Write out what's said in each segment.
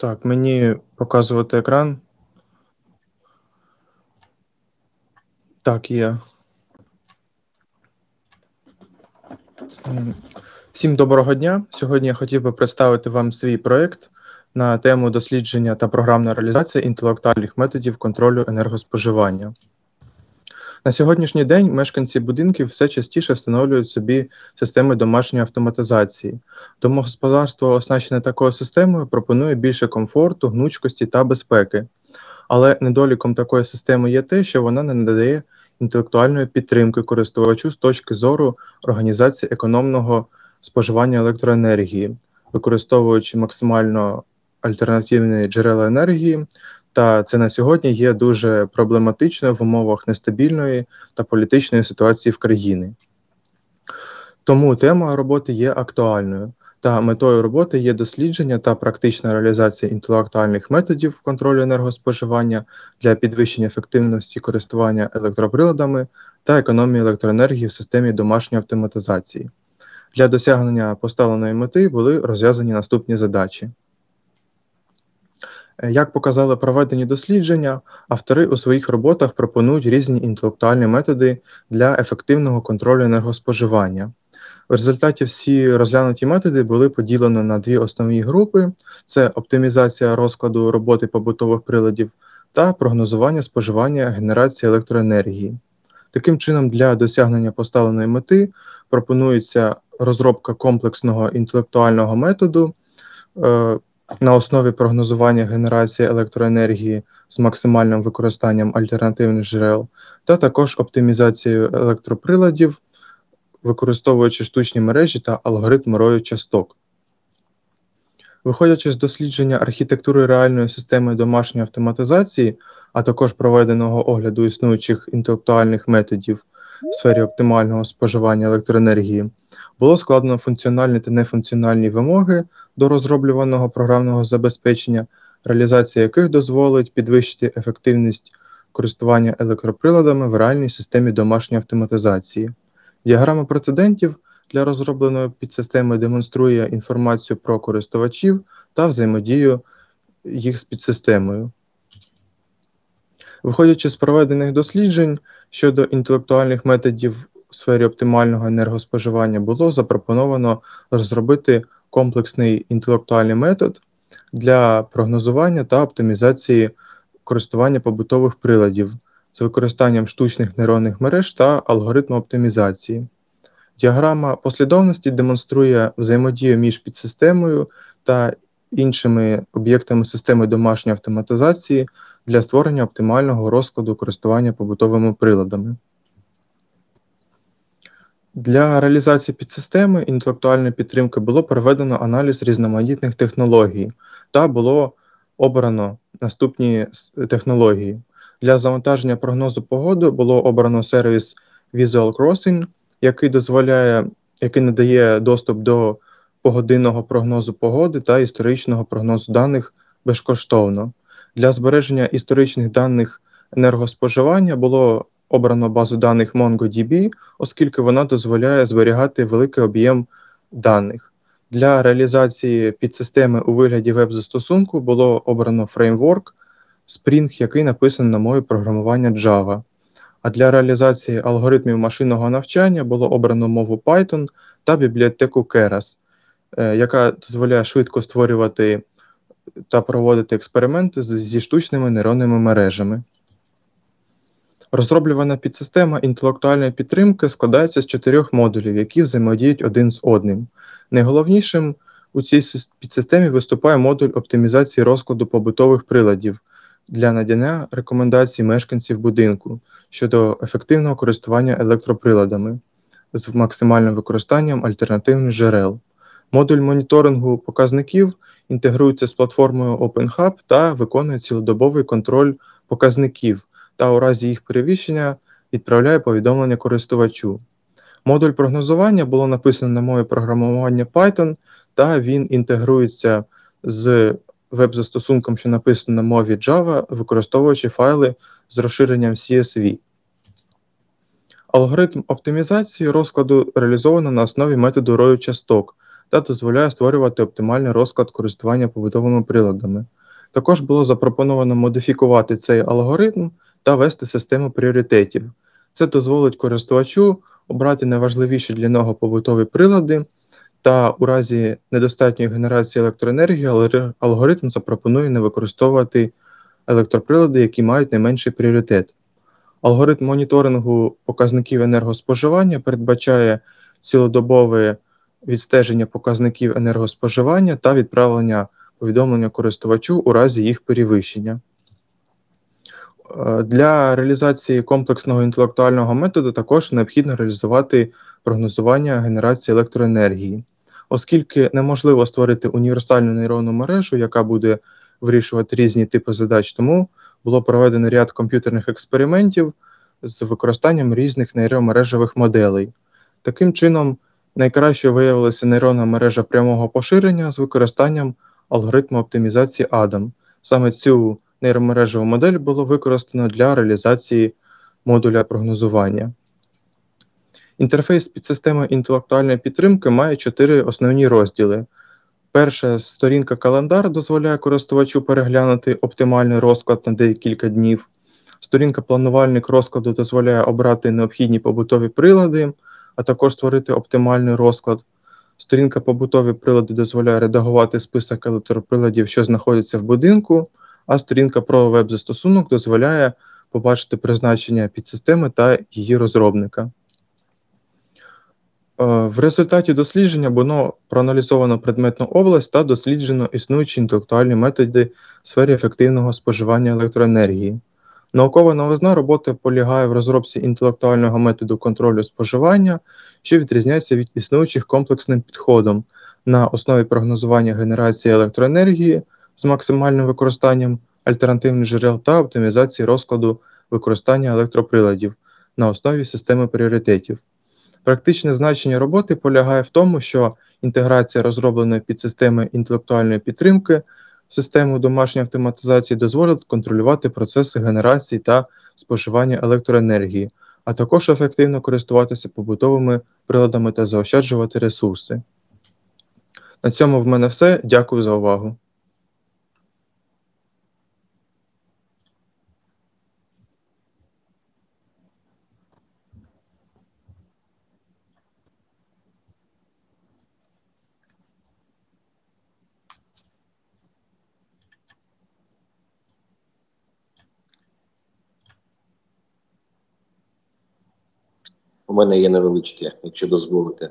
Так, мені показувати екран. Так, є. Всім доброго дня. Сьогодні я хотів би представити вам свій проєкт на тему дослідження та програмна реалізація інтелектуальних методів контролю енергоспоживання. На сьогоднішній день мешканці будинків все частіше встановлюють собі системи домашньої автоматизації. Домогосподарство, оснащене такою системою, пропонує більше комфорту, гнучкості та безпеки. Але недоліком такої системи є те, що вона не надає інтелектуальної підтримки користувачу з точки зору організації економного споживання електроенергії, використовуючи максимально альтернативні джерела енергії. Та це на сьогодні є дуже проблематичною в умовах нестабільної та політичної ситуації в країні. Тому тема роботи є актуальною. Та метою роботи є дослідження та практична реалізація інтелектуальних методів контролю енергоспоживання для підвищення ефективності користування електроприладами та економії електроенергії в системі домашньої автоматизації. Для досягнення поставленої мети були розв'язані наступні задачі. Як показали проведені дослідження, автори у своїх роботах пропонують різні інтелектуальні методи для ефективного контролю енергоспоживання. В результаті всі розглянуті методи були поділені на дві основні групи – це оптимізація розкладу роботи побутових приладів та прогнозування споживання генерації електроенергії. Таким чином, для досягнення поставленої мети пропонується розробка комплексного інтелектуального методу на основі прогнозування генерації електроенергії з максимальним використанням альтернативних джерел та також оптимізацією електроприладів, використовуючи штучні мережі та алгоритм рою часток. Виходячи з дослідження архітектури реальної системи домашньої автоматизації, а також проведеного огляду існуючих інтелектуальних методів в сфері оптимального споживання електроенергії, було складено функціональні та нефункціональні вимоги до розроблюваного програмного забезпечення, реалізація яких дозволить підвищити ефективність користування електроприладами в реальній системі домашньої автоматизації. Діаграма прецедентів для розробленої підсистеми демонструє інформацію про користувачів та взаємодію їх з підсистемою. Виходячи з проведених досліджень щодо інтелектуальних методів в сфері оптимального енергоспоживання, було запропоновано розробити комплексний інтелектуальний метод для прогнозування та оптимізації користування побутових приладів з використанням штучних нейронних мереж та алгоритму оптимізації. Діаграма послідовності демонструє взаємодію між підсистемою та іншими об'єктами системи домашньої автоматизації для створення оптимального розкладу користування побутовими приладами. Для реалізації підсистеми інтелектуальної підтримки було проведено аналіз різноманітних технологій та було обрано наступні технології. Для завантаження прогнозу погоди було обрано сервіс Visual Crossing, який надає доступ до погодинного прогнозу погоди та історичного прогнозу даних безкоштовно. Для збереження історичних даних енергоспоживання було обрано базу даних MongoDB, оскільки вона дозволяє зберігати великий об'єм даних. Для реалізації підсистеми у вигляді веб-застосунку було обрано фреймворк Spring, який написаний на мові програмування Java. А для реалізації алгоритмів машинного навчання було обрано мову Python та бібліотеку Keras, яка дозволяє швидко створювати та проводити експерименти зі штучними нейронними мережами. Розроблювана підсистема інтелектуальної підтримки складається з 4 модулів, які взаємодіють один з одним. Найголовнішим у цій підсистемі виступає модуль оптимізації розкладу побутових приладів для надання рекомендацій мешканців будинку щодо ефективного користування електроприладами з максимальним використанням альтернативних джерел. Модуль моніторингу показників інтегрується з платформою OpenHub та виконує цілодобовий контроль показників та у разі їх перевищення відправляє повідомлення користувачу. Модуль прогнозування було написано на мові програмування Python, та він інтегрується з веб-застосунком, що написано на мові Java, використовуючи файли з розширенням CSV. Алгоритм оптимізації розкладу реалізовано на основі методу рою часток та дозволяє створювати оптимальний розклад користування побутовими приладами. Також було запропоновано модифікувати цей алгоритм та ввести систему пріоритетів. Це дозволить користувачу обрати найважливіші для нього побутові прилади, та у разі недостатньої генерації електроенергії алгоритм запропонує не використовувати електроприлади, які мають найменший пріоритет. Алгоритм моніторингу показників енергоспоживання передбачає цілодобове відстеження показників енергоспоживання та відправлення повідомлення користувачу у разі їх перевищення. Для реалізації комплексного інтелектуального методу також необхідно реалізувати прогнозування генерації електроенергії. Оскільки неможливо створити універсальну нейронну мережу, яка буде вирішувати різні типи задач, тому було проведено ряд комп'ютерних експериментів з використанням різних нейромережевих моделей. Таким чином, найкращою виявилася нейронна мережа прямого поширення з використанням алгоритму оптимізації Адам. Саме цю нейромережеву модель було використано для реалізації модуля прогнозування. Інтерфейс підсистеми інтелектуальної підтримки має 4 основні розділи. Перша сторінка календар дозволяє користувачу переглянути оптимальний розклад на декілька днів. Сторінка планувальник розкладу дозволяє обрати необхідні побутові прилади, а також створити оптимальний розклад. Сторінка побутові прилади дозволяє редагувати список електроприладів, що знаходяться в будинку, а сторінка про веб-застосунок дозволяє побачити призначення підсистеми та її розробника. В результаті дослідження було проаналізовано предметну область та досліджено існуючі інтелектуальні методи в сфері ефективного споживання електроенергії. Наукова новизна роботи полягає в розробці інтелектуального методу контролю споживання, що відрізняється від існуючих комплексним підходом на основі прогнозування генерації електроенергії з максимальним використанням альтернативних джерел та оптимізації розкладу використання електроприладів на основі системи пріоритетів. Практичне значення роботи полягає в тому, що інтеграція розробленої підсистеми інтелектуальної підтримки в систему домашньої автоматизації дозволить контролювати процеси генерації та споживання електроенергії, а також ефективно користуватися побутовими приладами та заощаджувати ресурси. На цьому в мене все. Дякую за увагу. У мене є невеличке, якщо дозволите.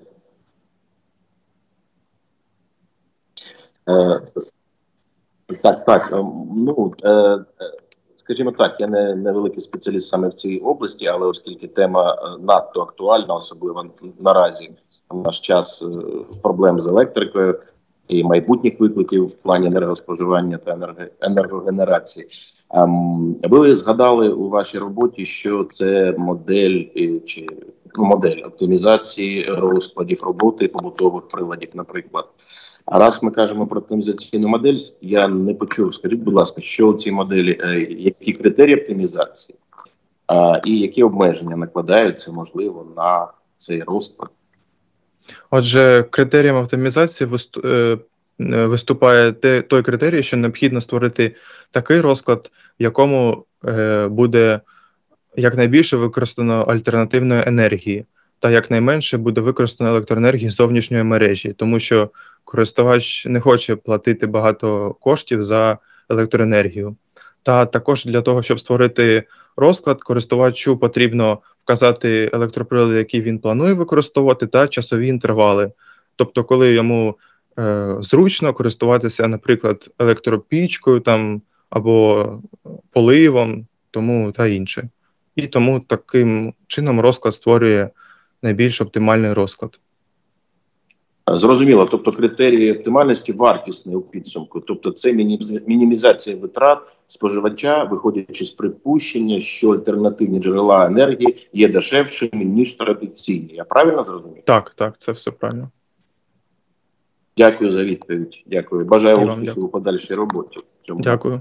Так. Скажімо так, я не великий спеціаліст саме в цій області, але оскільки тема надто актуальна, особливо наразі в наш час проблем з електрикою і майбутніх викликів в плані енергоспоживання та енергогенерації. Ви згадали у вашій роботі, що це модель оптимізації розкладів роботи побутових приладів, наприклад. А раз ми кажемо про оптимізаційну модель, я не почув. Скажіть, будь ласка, що у цій моделі, які критерії оптимізації і які обмеження накладаються, можливо, на цей розклад? Отже, критерієм оптимізації виступає той критерій, що необхідно створити такий розклад, в якому буде якнайбільше використано альтернативної енергії, та якнайменше буде використано електроенергії з зовнішньої мережі, тому що користувач не хоче платити багато коштів за електроенергію. Та також для того, щоб створити розклад, користувачу потрібно вказати електроприлади, які він планує використовувати, та часові інтервали. Тобто, коли йому зручно користуватися, наприклад, електропічкою там, або поливом, тому та інше. І тому таким чином розклад створює найбільш оптимальний розклад. Зрозуміло, тобто критерії оптимальності вартісні у підсумку, тобто це мінімізація витрат споживача, виходячи з припущення, що альтернативні джерела енергії є дешевшими, ніж традиційні. Я правильно зрозумів? Так, це все правильно. Дякую за відповідь. Дякую. Бажаю успіхів у подальшій роботі. Дякую.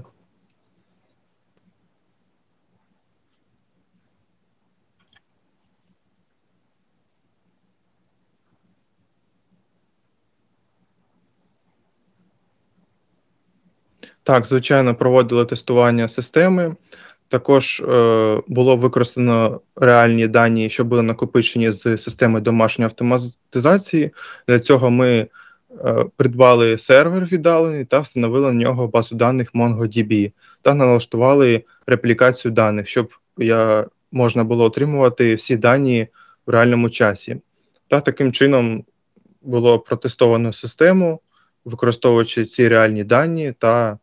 Так, звичайно, проводили тестування системи. Також було використано реальні дані, що були накопичені з системи домашньої автоматизації. Для цього ми придбали сервер віддалений та встановили на нього базу даних MongoDB та налаштували реплікацію даних, щоб можна було отримувати всі дані в реальному часі. Та таким чином було протестовано систему, використовуючи ці реальні дані, та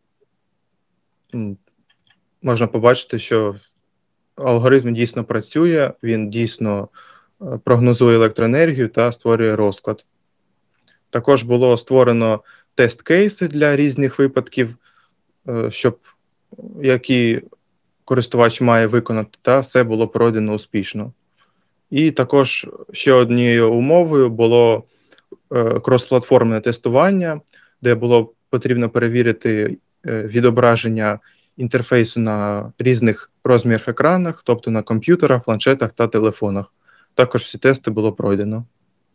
можна побачити, що алгоритм дійсно працює, він дійсно прогнозує електроенергію та створює розклад. Також було створено тест-кейси для різних випадків, які користувач має виконати, та все було пройдено успішно. І також ще однією умовою було кросплатформне тестування, де було потрібно перевірити відображення інтерфейсу на різних розмірах екранах, тобто на комп'ютерах, планшетах та телефонах. Також всі тести було пройдено.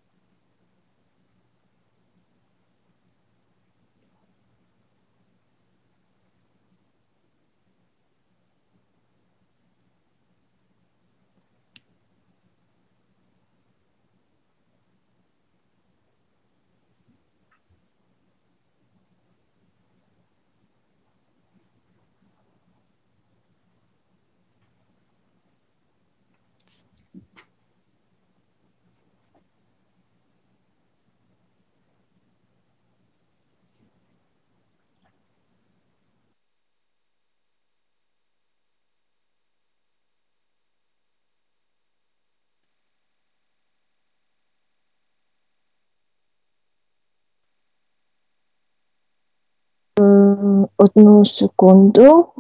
Одну секунду.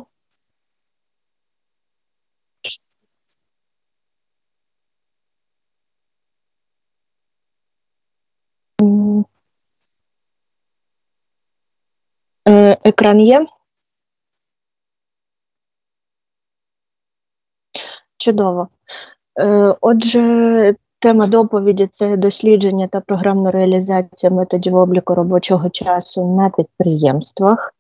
Екран є? Чудово. Отже, тема доповіді – це дослідження та програмна реалізація методів обліку робочого часу на підприємствах.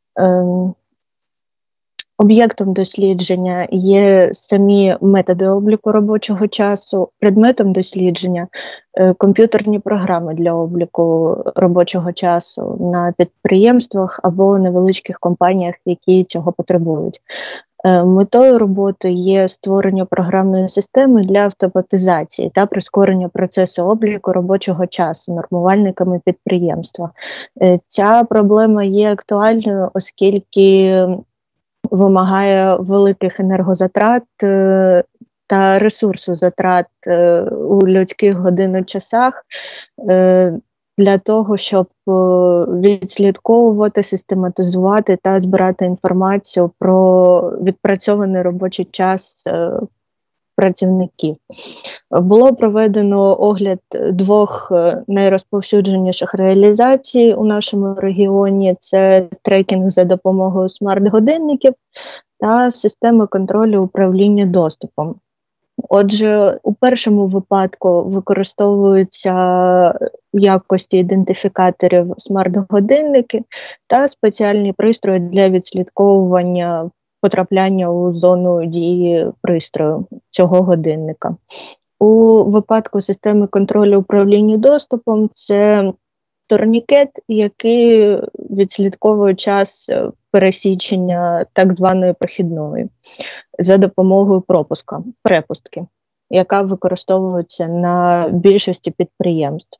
Об'єктом дослідження є самі методи обліку робочого часу, предметом дослідження – комп'ютерні програми для обліку робочого часу на підприємствах або невеличких компаніях, які цього потребують. Метою роботи є створення програмної системи для автоматизації та прискорення процесу обліку робочого часу нормувальниками підприємства. Ця проблема є актуальною, оскільки вимагає великих енергозатрат та ресурсозатрат у людських годиночасах для того, щоб відслідковувати, систематизувати та збирати інформацію про відпрацьований робочий час працівників. Було проведено огляд двох найрозповсюдженіших реалізацій у нашому регіоні. Це трекінг за допомогою смарт-годинників та системи контролю управління доступом. Отже, у першому випадку використовуються в якості ідентифікаторів смарт-годинники та спеціальні пристрої для відслідковування потрапляння у зону дії пристрою цього годинника. У випадку системи контролю управління доступом це турнікет, який відслідковує час пересічення так званої прохідної за допомогою препустки, яка використовується на більшості підприємств.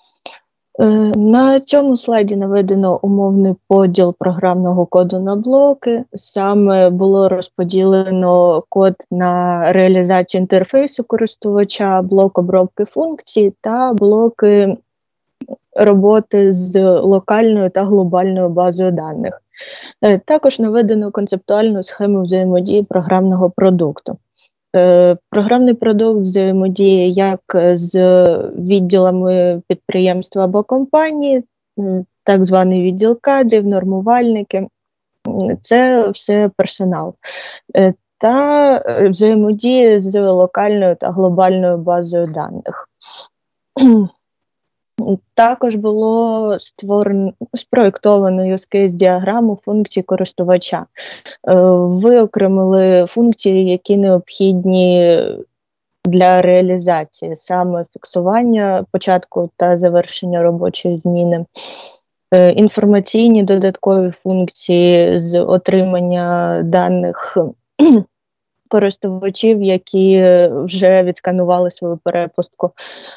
На цьому слайді наведено умовний поділ програмного коду на блоки. Саме було розподілено код на реалізацію інтерфейсу користувача, блок обробки функцій та блоки роботи з локальною та глобальною базою даних. Також наведено концептуальну схему взаємодії програмного продукту. Програмний продукт взаємодіє як з відділами підприємства або компанії, так званий відділ кадрів, нормувальники, це все персонал. Та взаємодіє з локальною та глобальною базою даних. Також було спроєктовано use case діаграму функцій користувача. Виокремили функції, які необхідні для реалізації, саме фіксування початку та завершення робочої зміни, інформаційні додаткові функції з отримання даних користувачів, які вже відсканували свою перепустку.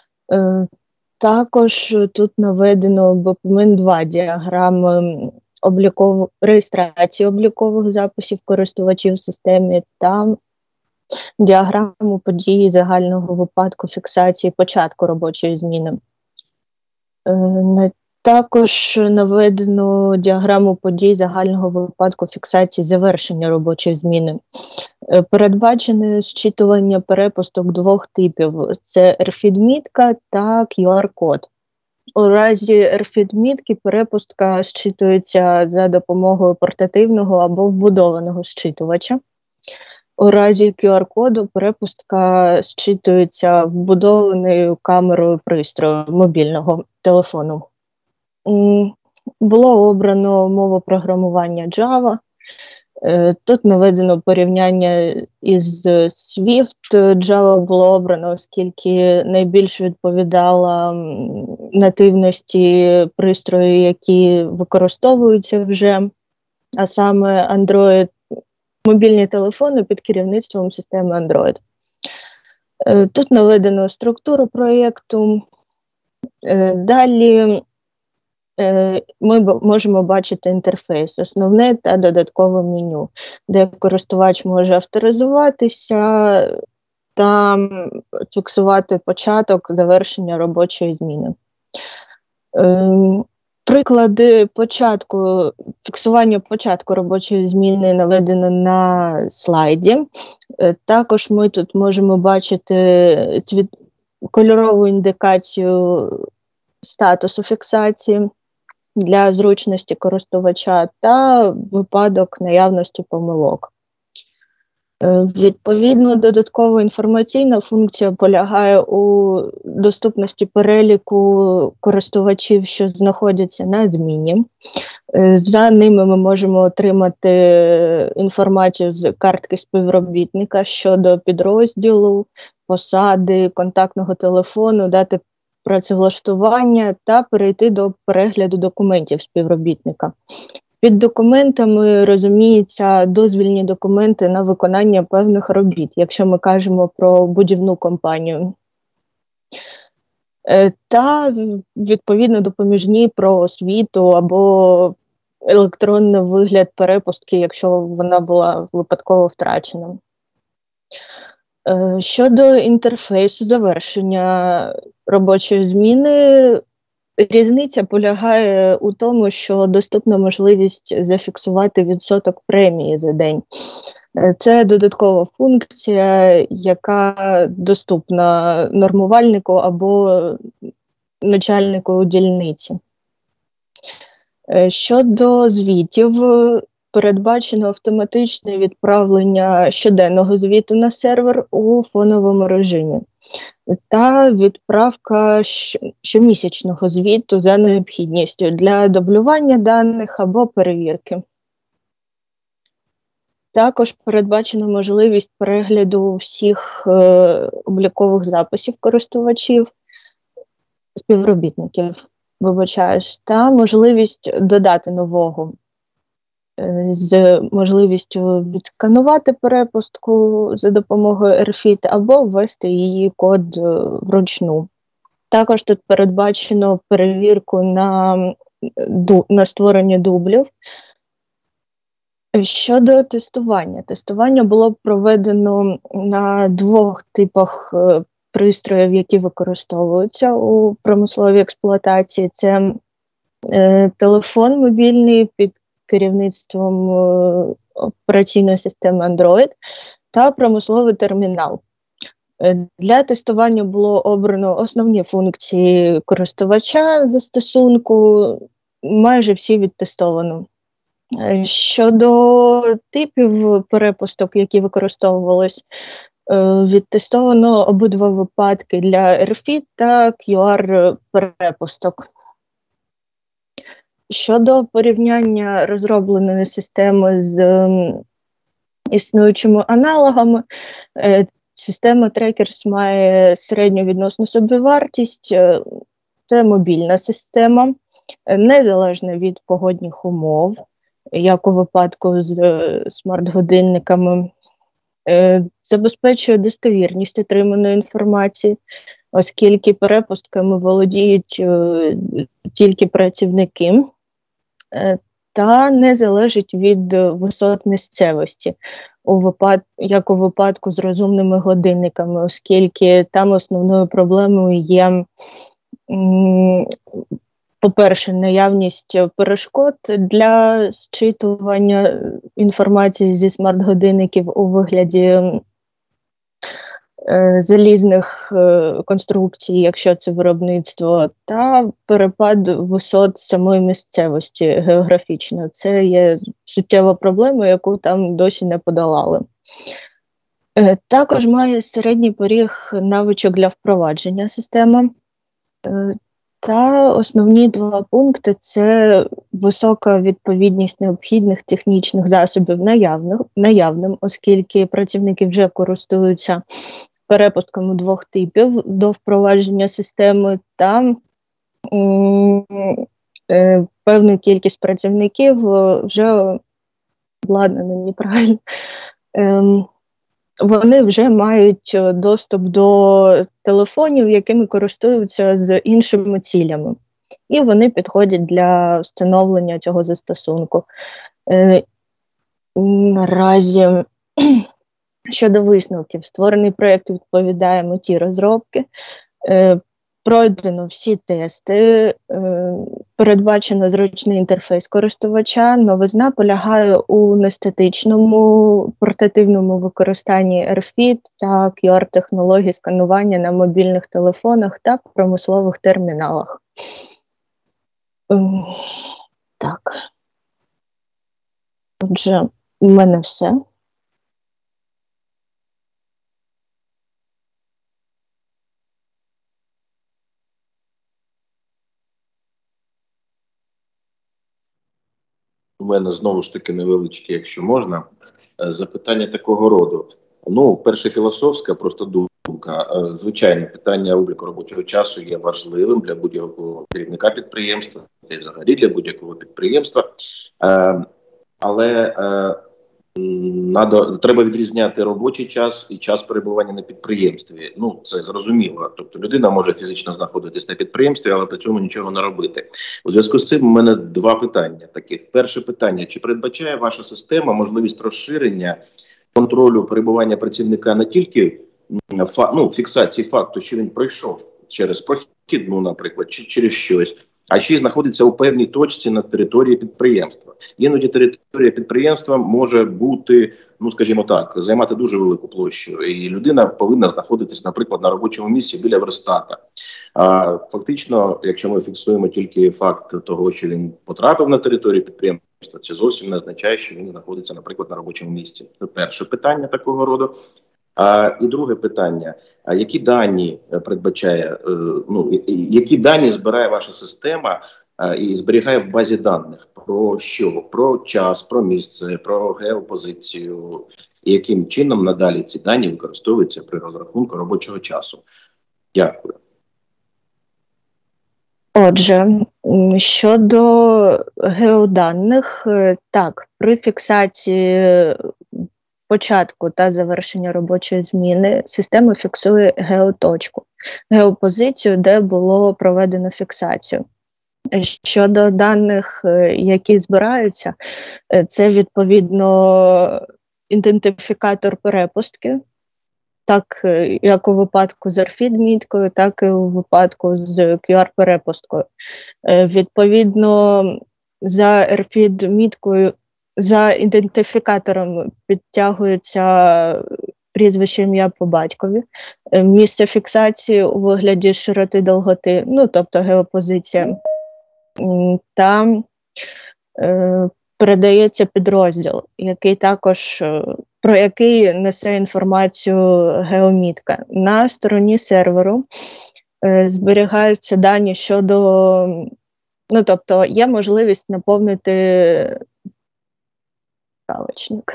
Також тут наведено BPMN2 діаграми реєстрації облікових записів користувачів в системі та діаграму події загального випадку фіксації початку робочої зміни. Також наведено діаграму подій загального випадку фіксації завершення робочої зміни. Передбачене зчитування перепусток двох типів – це RFID-мітка та QR-код. У разі RFID-мітки перепустка зчитується за допомогою портативного або вбудованого зчитувача. У разі QR-коду перепустка зчитується вбудованою камерою пристрою мобільного телефону. Було обрано мову програмування Java. Тут наведено порівняння із Swift. Java було обрано, оскільки найбільш відповідала нативності пристрою, які використовуються вже, а саме Android, мобільні телефони під керівництвом системи Android. Тут наведено структуру проєкту. Далі ми можемо бачити інтерфейс, основне та додаткове меню, де користувач може авторизуватися та фіксувати початок, завершення робочої зміни. Приклади фіксування початку робочої зміни наведено на слайді. Також ми тут можемо бачити кольорову індикацію статусу фіксації для зручності користувача та випадок наявності помилок. Відповідно, додаткова інформаційна функція полягає у доступності переліку користувачів, що знаходяться на зміні. За ними ми можемо отримати інформацію з картки співробітника щодо підрозділу, посади, контактного телефону, дати працевлаштування та перейти до перегляду документів співробітника. Під документами розуміються дозвільні документи на виконання певних робіт, якщо ми кажемо про будівну компанію. Та, відповідно, допоміжні про освіту або електронний вигляд перепустки, якщо вона була випадково втрачена. Щодо інтерфейсу завершення робочої зміни, різниця полягає у тому, що доступна можливість зафіксувати відсоток премії за день. Це додаткова функція, яка доступна нормувальнику або начальнику дільниці. Щодо звітів, передбачено автоматичне відправлення щоденного звіту на сервер у фоновому режимі та відправка щомісячного звіту за необхідністю для дублювання даних або перевірки. Також передбачено можливість перегляду всіх облікових записів користувачів, співробітників, та можливість додати нового з можливістю відсканувати перепустку за допомогою RFID або ввести її код вручну. Також тут передбачено перевірку на створення дублів. Щодо тестування. Тестування було проведено на двох типах пристроїв, які використовуються у промисловій експлуатації. Це телефон мобільний під керівництвом операційної системи Android та промисловий термінал. Для тестування було обрано основні функції користувача застосунку, майже всі відтестовано. Щодо типів перепусток, які використовувались, Відтестовано обидва випадки для RFID та QR-перепусток. Щодо порівняння розробленої системи з існуючими аналогами, система Trackers має середню відносну собівартість. Це мобільна система, незалежна від погодних умов, як у випадку з смарт-годинниками. Забезпечує достовірність отриманої інформації, оскільки перепустками володіють тільки працівники, та не залежить від висот місцевості, як у випадку з розумними годинниками, оскільки там основною проблемою є, по-перше, наявність перешкод для зчитування інформації зі смарт-годинників у вигляді залізних конструкцій, якщо це виробництво, та перепад висот самої місцевості географічно. Це є суттєва проблема, яку там досі не подолали. Також має середній поріг навичок для впровадження системи. Та основні два пункти – це висока відповідність необхідних технічних засобів наявним, оскільки працівники вже користуються перепустками двох типів до впровадження системи, та певну кількість працівників вже обладнані неправильно. Вони вже мають доступ до телефонів, якими користуються з іншими цілями. І вони підходять для встановлення цього застосунку. Наразі, щодо висновків, створений проєкт відповідає меті розробки, пройдено всі тести, передбачено зручний інтерфейс користувача. Новизна полягає у нестатичному портативному використанні RFID та QR-технологій сканування на мобільних телефонах та промислових терміналах. Так. Отже, у мене все. У мене знову ж таки невеличке, якщо можна, запитання такого роду. Ну, перше, філософська просто думка. Звичайно, питання обліку робочого часу є важливим для будь-якого керівника підприємства, та й взагалі для будь-якого підприємства. Але треба відрізняти робочий час і час перебування на підприємстві. Ну, це зрозуміло. Тобто людина може фізично знаходитись на підприємстві, але при цьому нічого не робити. У зв'язку з цим у мене два питання таких. Перше питання: чи передбачає ваша система можливість розширення контролю перебування працівника не тільки фіксації факту, що він пройшов через прохідну, наприклад, чи через щось, а ще й знаходиться у певній точці на території підприємства. Іноді територія підприємства може бути, ну скажімо так, займати дуже велику площу, і людина повинна знаходитись, наприклад, на робочому місці біля верстата. А фактично, якщо ми фіксуємо тільки факт того, що він потрапив на територію підприємства, це зовсім не означає, що він знаходиться, наприклад, на робочому місці. Це перше питання такого роду. І друге питання: які дані передбачає, які дані збирає ваша система і зберігає в базі даних? Про що? Про час, про місце, про геопозицію, і яким чином надалі ці дані використовуються при розрахунку робочого часу? Дякую. Отже, щодо геоданих, так, при фіксації початку та завершення робочої зміни система фіксує геоточку, геопозицію, де було проведено фіксацію. Щодо даних, які збираються, це відповідно ідентифікатор перепустки, так як у випадку з RFID-міткою, так і у випадку з QR-перепусткою. Відповідно, за RFID-міткою, за ідентифікатором підтягується прізвище, ім'я по батькові, місце фіксації у вигляді широти довготи, ну, тобто геопозиція, та передається підрозділ, який також про який несе інформацію геомітка. На стороні серверу зберігаються дані щодо, тобто є можливість наповнити справочник.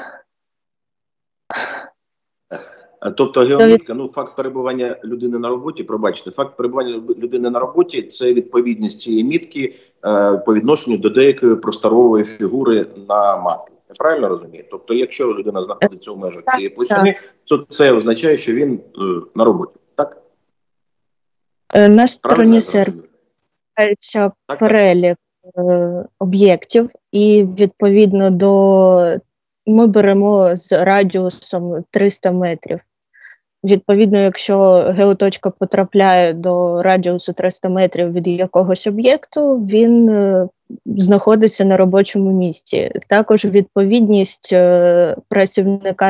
Тобто геомітка, факт перебування людини на роботі, пробачте, факт перебування людини на роботі – це відповідність цієї мітки по відношенню до деякої просторової фігури на мапі. Я правильно розумію? Тобто, якщо людина знаходиться в межах цієї площини, то це означає, що він на роботі, так? На стороні серверу зберігається перелік об'єктів, і відповідно ми беремо з радіусом 300 метрів. Відповідно, якщо геоточка потрапляє до радіусу 300 метрів від якогось об'єкту, він знаходиться на робочому місці. Також відповідність працівника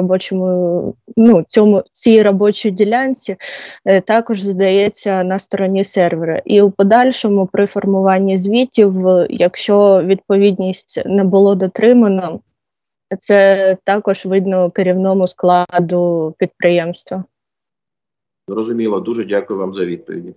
цій робочій ділянці також задається на стороні сервера. І у подальшому при формуванні звітів, якщо відповідність не було дотримано, це також видно керівному складу підприємства. Зрозуміло. Дуже дякую вам за відповіді.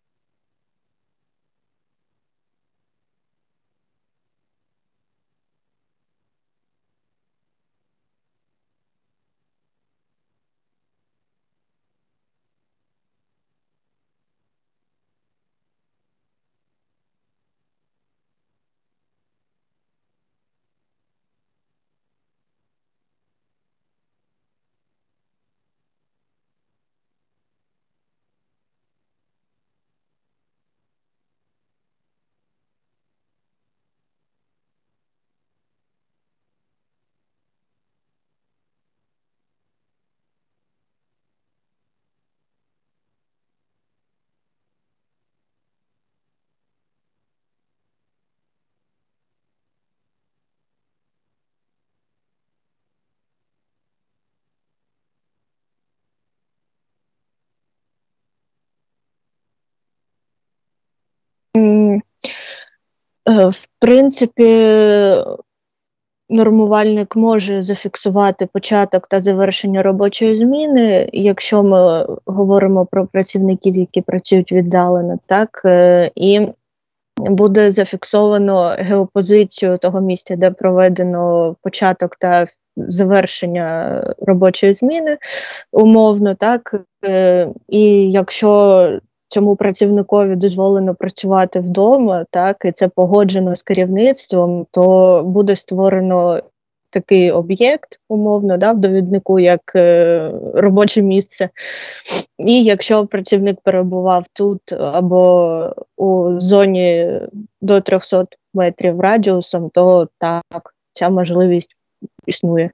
В принципі, нормувальник може зафіксувати початок та завершення робочої зміни, якщо ми говоримо про працівників, які працюють віддалено, так, і буде зафіксовано геопозицію того місця, де проведено початок та завершення робочої зміни, умовно, так, і якщо цьому працівникові дозволено працювати вдома, так, і це погоджено з керівництвом, то буде створено такий об'єкт, умовно, в довіднику, як робоче місце. І якщо працівник перебував тут або у зоні до 300 метрів радіусом, то так, ця можливість існує.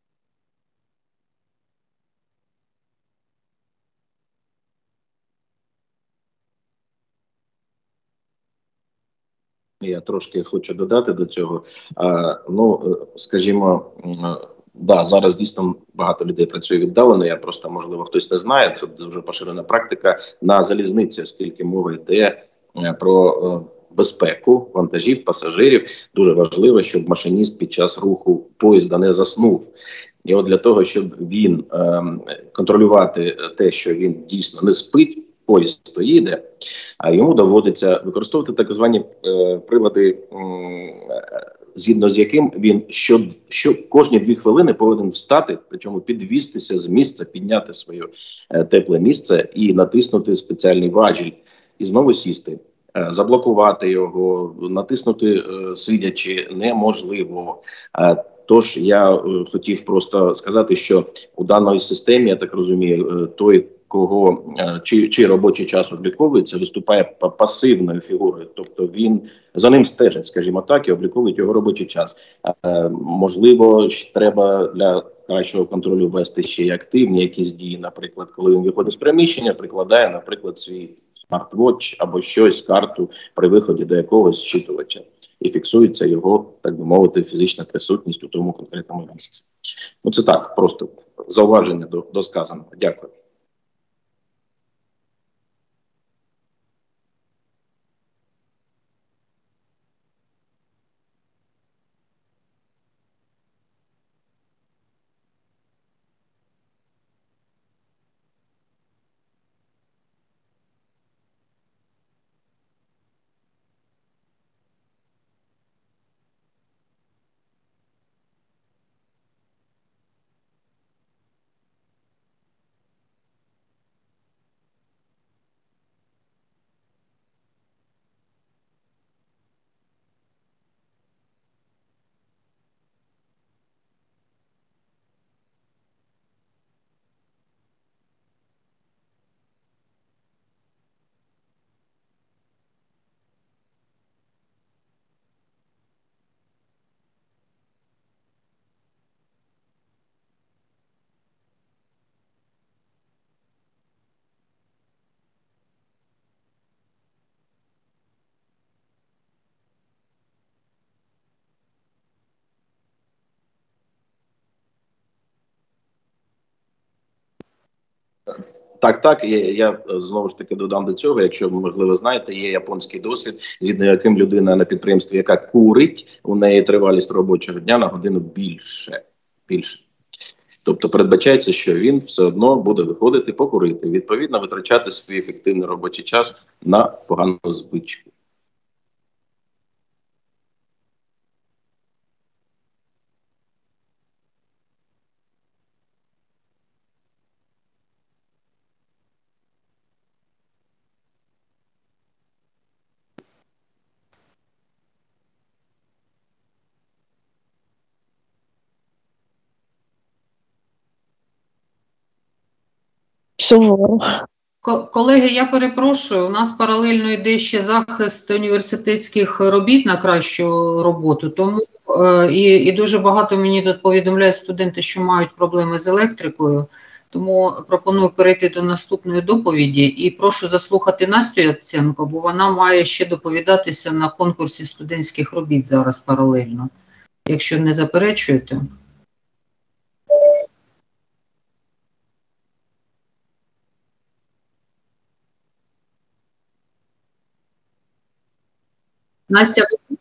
Я трошки хочу додати до цього. Скажімо, зараз дійсно багато людей працює віддалено. Я просто, можливо, хтось не знає. Це дуже поширена практика на залізниці, оскільки мова йде про безпеку вантажів, пасажирів. Дуже важливо, щоб машиніст під час руху поїзда не заснув. І от для того, щоб він контролювати те, що він дійсно не спить, поїзд то їде, а йому доводиться використовувати так звані прилади, згідно з яким він кожні 2 хвилини повинен встати, причому підвістися з місця, підняти своє тепле місце і натиснути спеціальний важіль, і знову сісти. Заблокувати його, натиснути сидячи неможливо. Тож я хотів просто сказати, що у даній системі, я так розумію, той, чий робочий час обліковується, виступає пасивною фігурою, тобто він за ним стежить, скажімо так, і обліковують його робочий час. Можливо, треба для кращого контролю вести ще й активні якісь дії, наприклад, коли він виходить з приміщення, прикладає, наприклад, свій смарт-вотч або щось, карту при виході до якогось зчитувача. І фіксується його, так би мовити, фізична присутність у тому конкретному місці. Це так, просто зауваження до сказаного. Дякую. Так, я знову ж таки додам до цього, якщо ви, можливо, знаєте, є японський досвід, згідно яким людина на підприємстві, яка курить, у неї тривалість робочого дня на годину більше. Тобто передбачається, що він все одно буде виходити покурити, відповідно витрачати свій ефективний робочий час на погану звичку. Суворо. Колеги, я перепрошую, у нас паралельно йде ще захист університетських робіт на кращу роботу, тому і дуже багато мені тут повідомляють студенти, що мають проблеми з електрикою, тому пропоную перейти до наступної доповіді і прошу заслухати Настю Яценко, бо вона має ще доповідатися на конкурсі студентських робіт зараз паралельно, якщо не заперечуєте. Настя,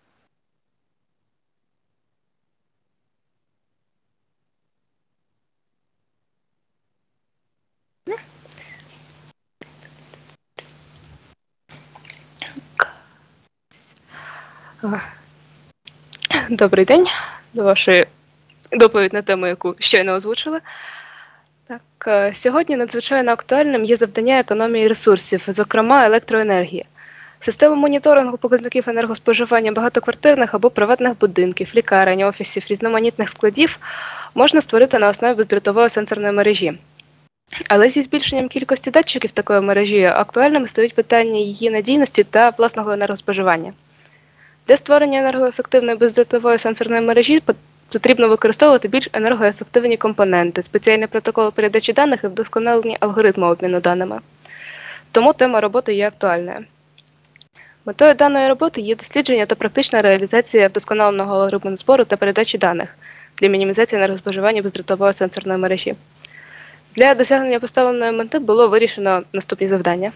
Добрий день. До вашої доповідь на тему, яку щойно озвучили. Так, сьогодні надзвичайно актуальним є завдання економії ресурсів, зокрема електроенергії. Систему моніторингу показників енергоспоживання багатоквартирних або приватних будинків, лікарень, офісів, різноманітних складів можна створити на основі бездротової сенсорної мережі. Але зі збільшенням кількості датчиків такої мережі актуальними стають питання її надійності та власного енергоспоживання. Для створення енергоефективної бездротової сенсорної мережі потрібно використовувати більш енергоефективні компоненти, спеціальні протоколи передачі даних і вдосконалені алгоритми обміну даними. Тому тема роботи є актуальною. Метою даної роботи є дослідження та практична реалізація вдосконаленого алгоритму збору та передачі даних для мінімізації енергоспоживання бездротової сенсорної мережі. Для досягнення поставленої мети було вирішено наступні завдання.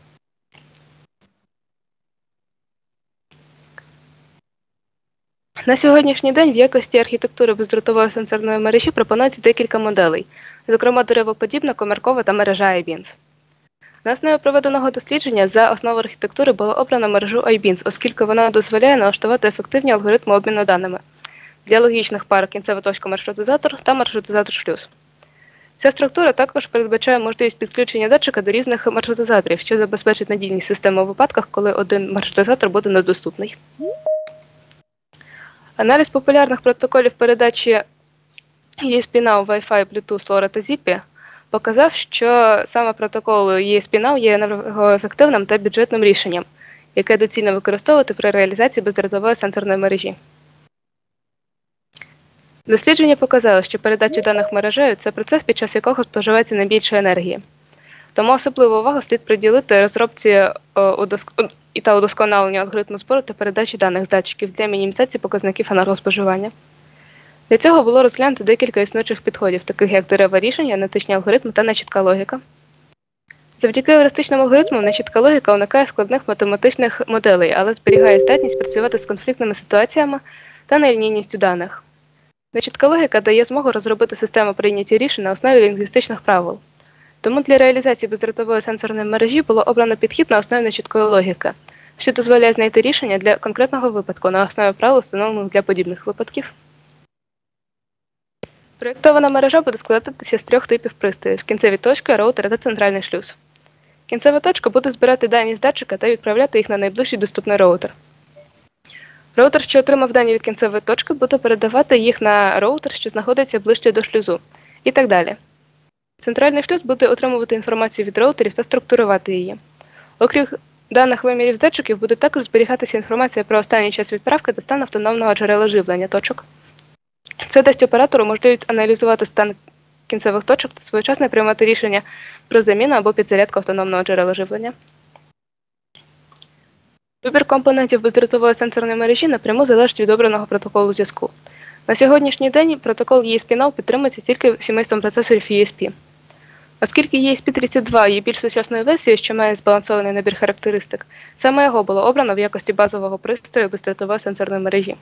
На сьогоднішній день в якості архітектури бездротової сенсорної мережі пропонується декілька моделей, зокрема деревоподібна, коміркова та мережа iBeams. На основі проведеного дослідження за основу архітектури було обрано мережу iBeams, оскільки вона дозволяє налаштувати ефективні алгоритми обміну даними для логічних пар кінцева точка маршрутизатор та маршрутизатор шлюз. Ця структура також передбачає можливість підключення датчика до різних маршрутизаторів, що забезпечить надійність системи у випадках, коли один маршрутизатор буде недоступний. Аналіз популярних протоколів передачі ESP-NOW, Wi-Fi, Bluetooth, LoRa та Zigbee показав, що саме протокол ESP-NOW є енергоефективним та бюджетним рішенням, яке доцільно використовувати при реалізації бездротової сенсорної мережі. Дослідження показало, що передача даних мережею – це процес, під час якого споживається найбільше енергії. Тому особливу увагу слід приділити розробці та удосконаленню алгоритму збору та передачі даних з датчиків для мінімізації показників енергоспоживання. Для цього було розглянуто декілька існуючих підходів, таких як дерева рішення, аналітичні алгоритми та нечітка логіка. Завдяки евристичним алгоритмам нечітка логіка уникає складних математичних моделей, але зберігає здатність працювати з конфліктними ситуаціями та нелінійністю даних. Нечітка логіка дає змогу розробити систему прийняття рішень на основі лінгвістичних правил. Тому для реалізації бездротової сенсорної мережі було обрано підхід на основі нечіткої логіки, що дозволяє знайти рішення для конкретного випадку на основі правил, встановлених для подібних випадків. Проєктована мережа буде складатися з трьох типів пристроїв – кінцеві точки, роутери та центральний шлюз. Кінцева точка буде збирати дані з датчика та відправляти їх на найближчий доступний роутер. Роутер, що отримав дані від кінцевої точки, буде передавати їх на роутер, що знаходиться ближче до шлюзу, і так далі. Центральний шлюз буде отримувати інформацію від роутерів та структурувати її. Окрім даних вимірів з датчиків, буде також зберігатися інформація про останній час відправки та стан автономного джерела живлення точок. Це дасть оператору можливість аналізувати стан кінцевих точок та своєчасно приймати рішення про заміну або підзарядку автономного джерела живлення. Вибір компонентів бездротової сенсорної мережі напряму залежить від обраного протоколу зв'язку. На сьогоднішній день протокол ESP-NOW підтримується тільки сімейством процесорів ESP. Оскільки ESP32 є більш сучасною версією, що має збалансований набір характеристик, саме його було обрано в якості базового пристрою бездротової сенсорної мережі.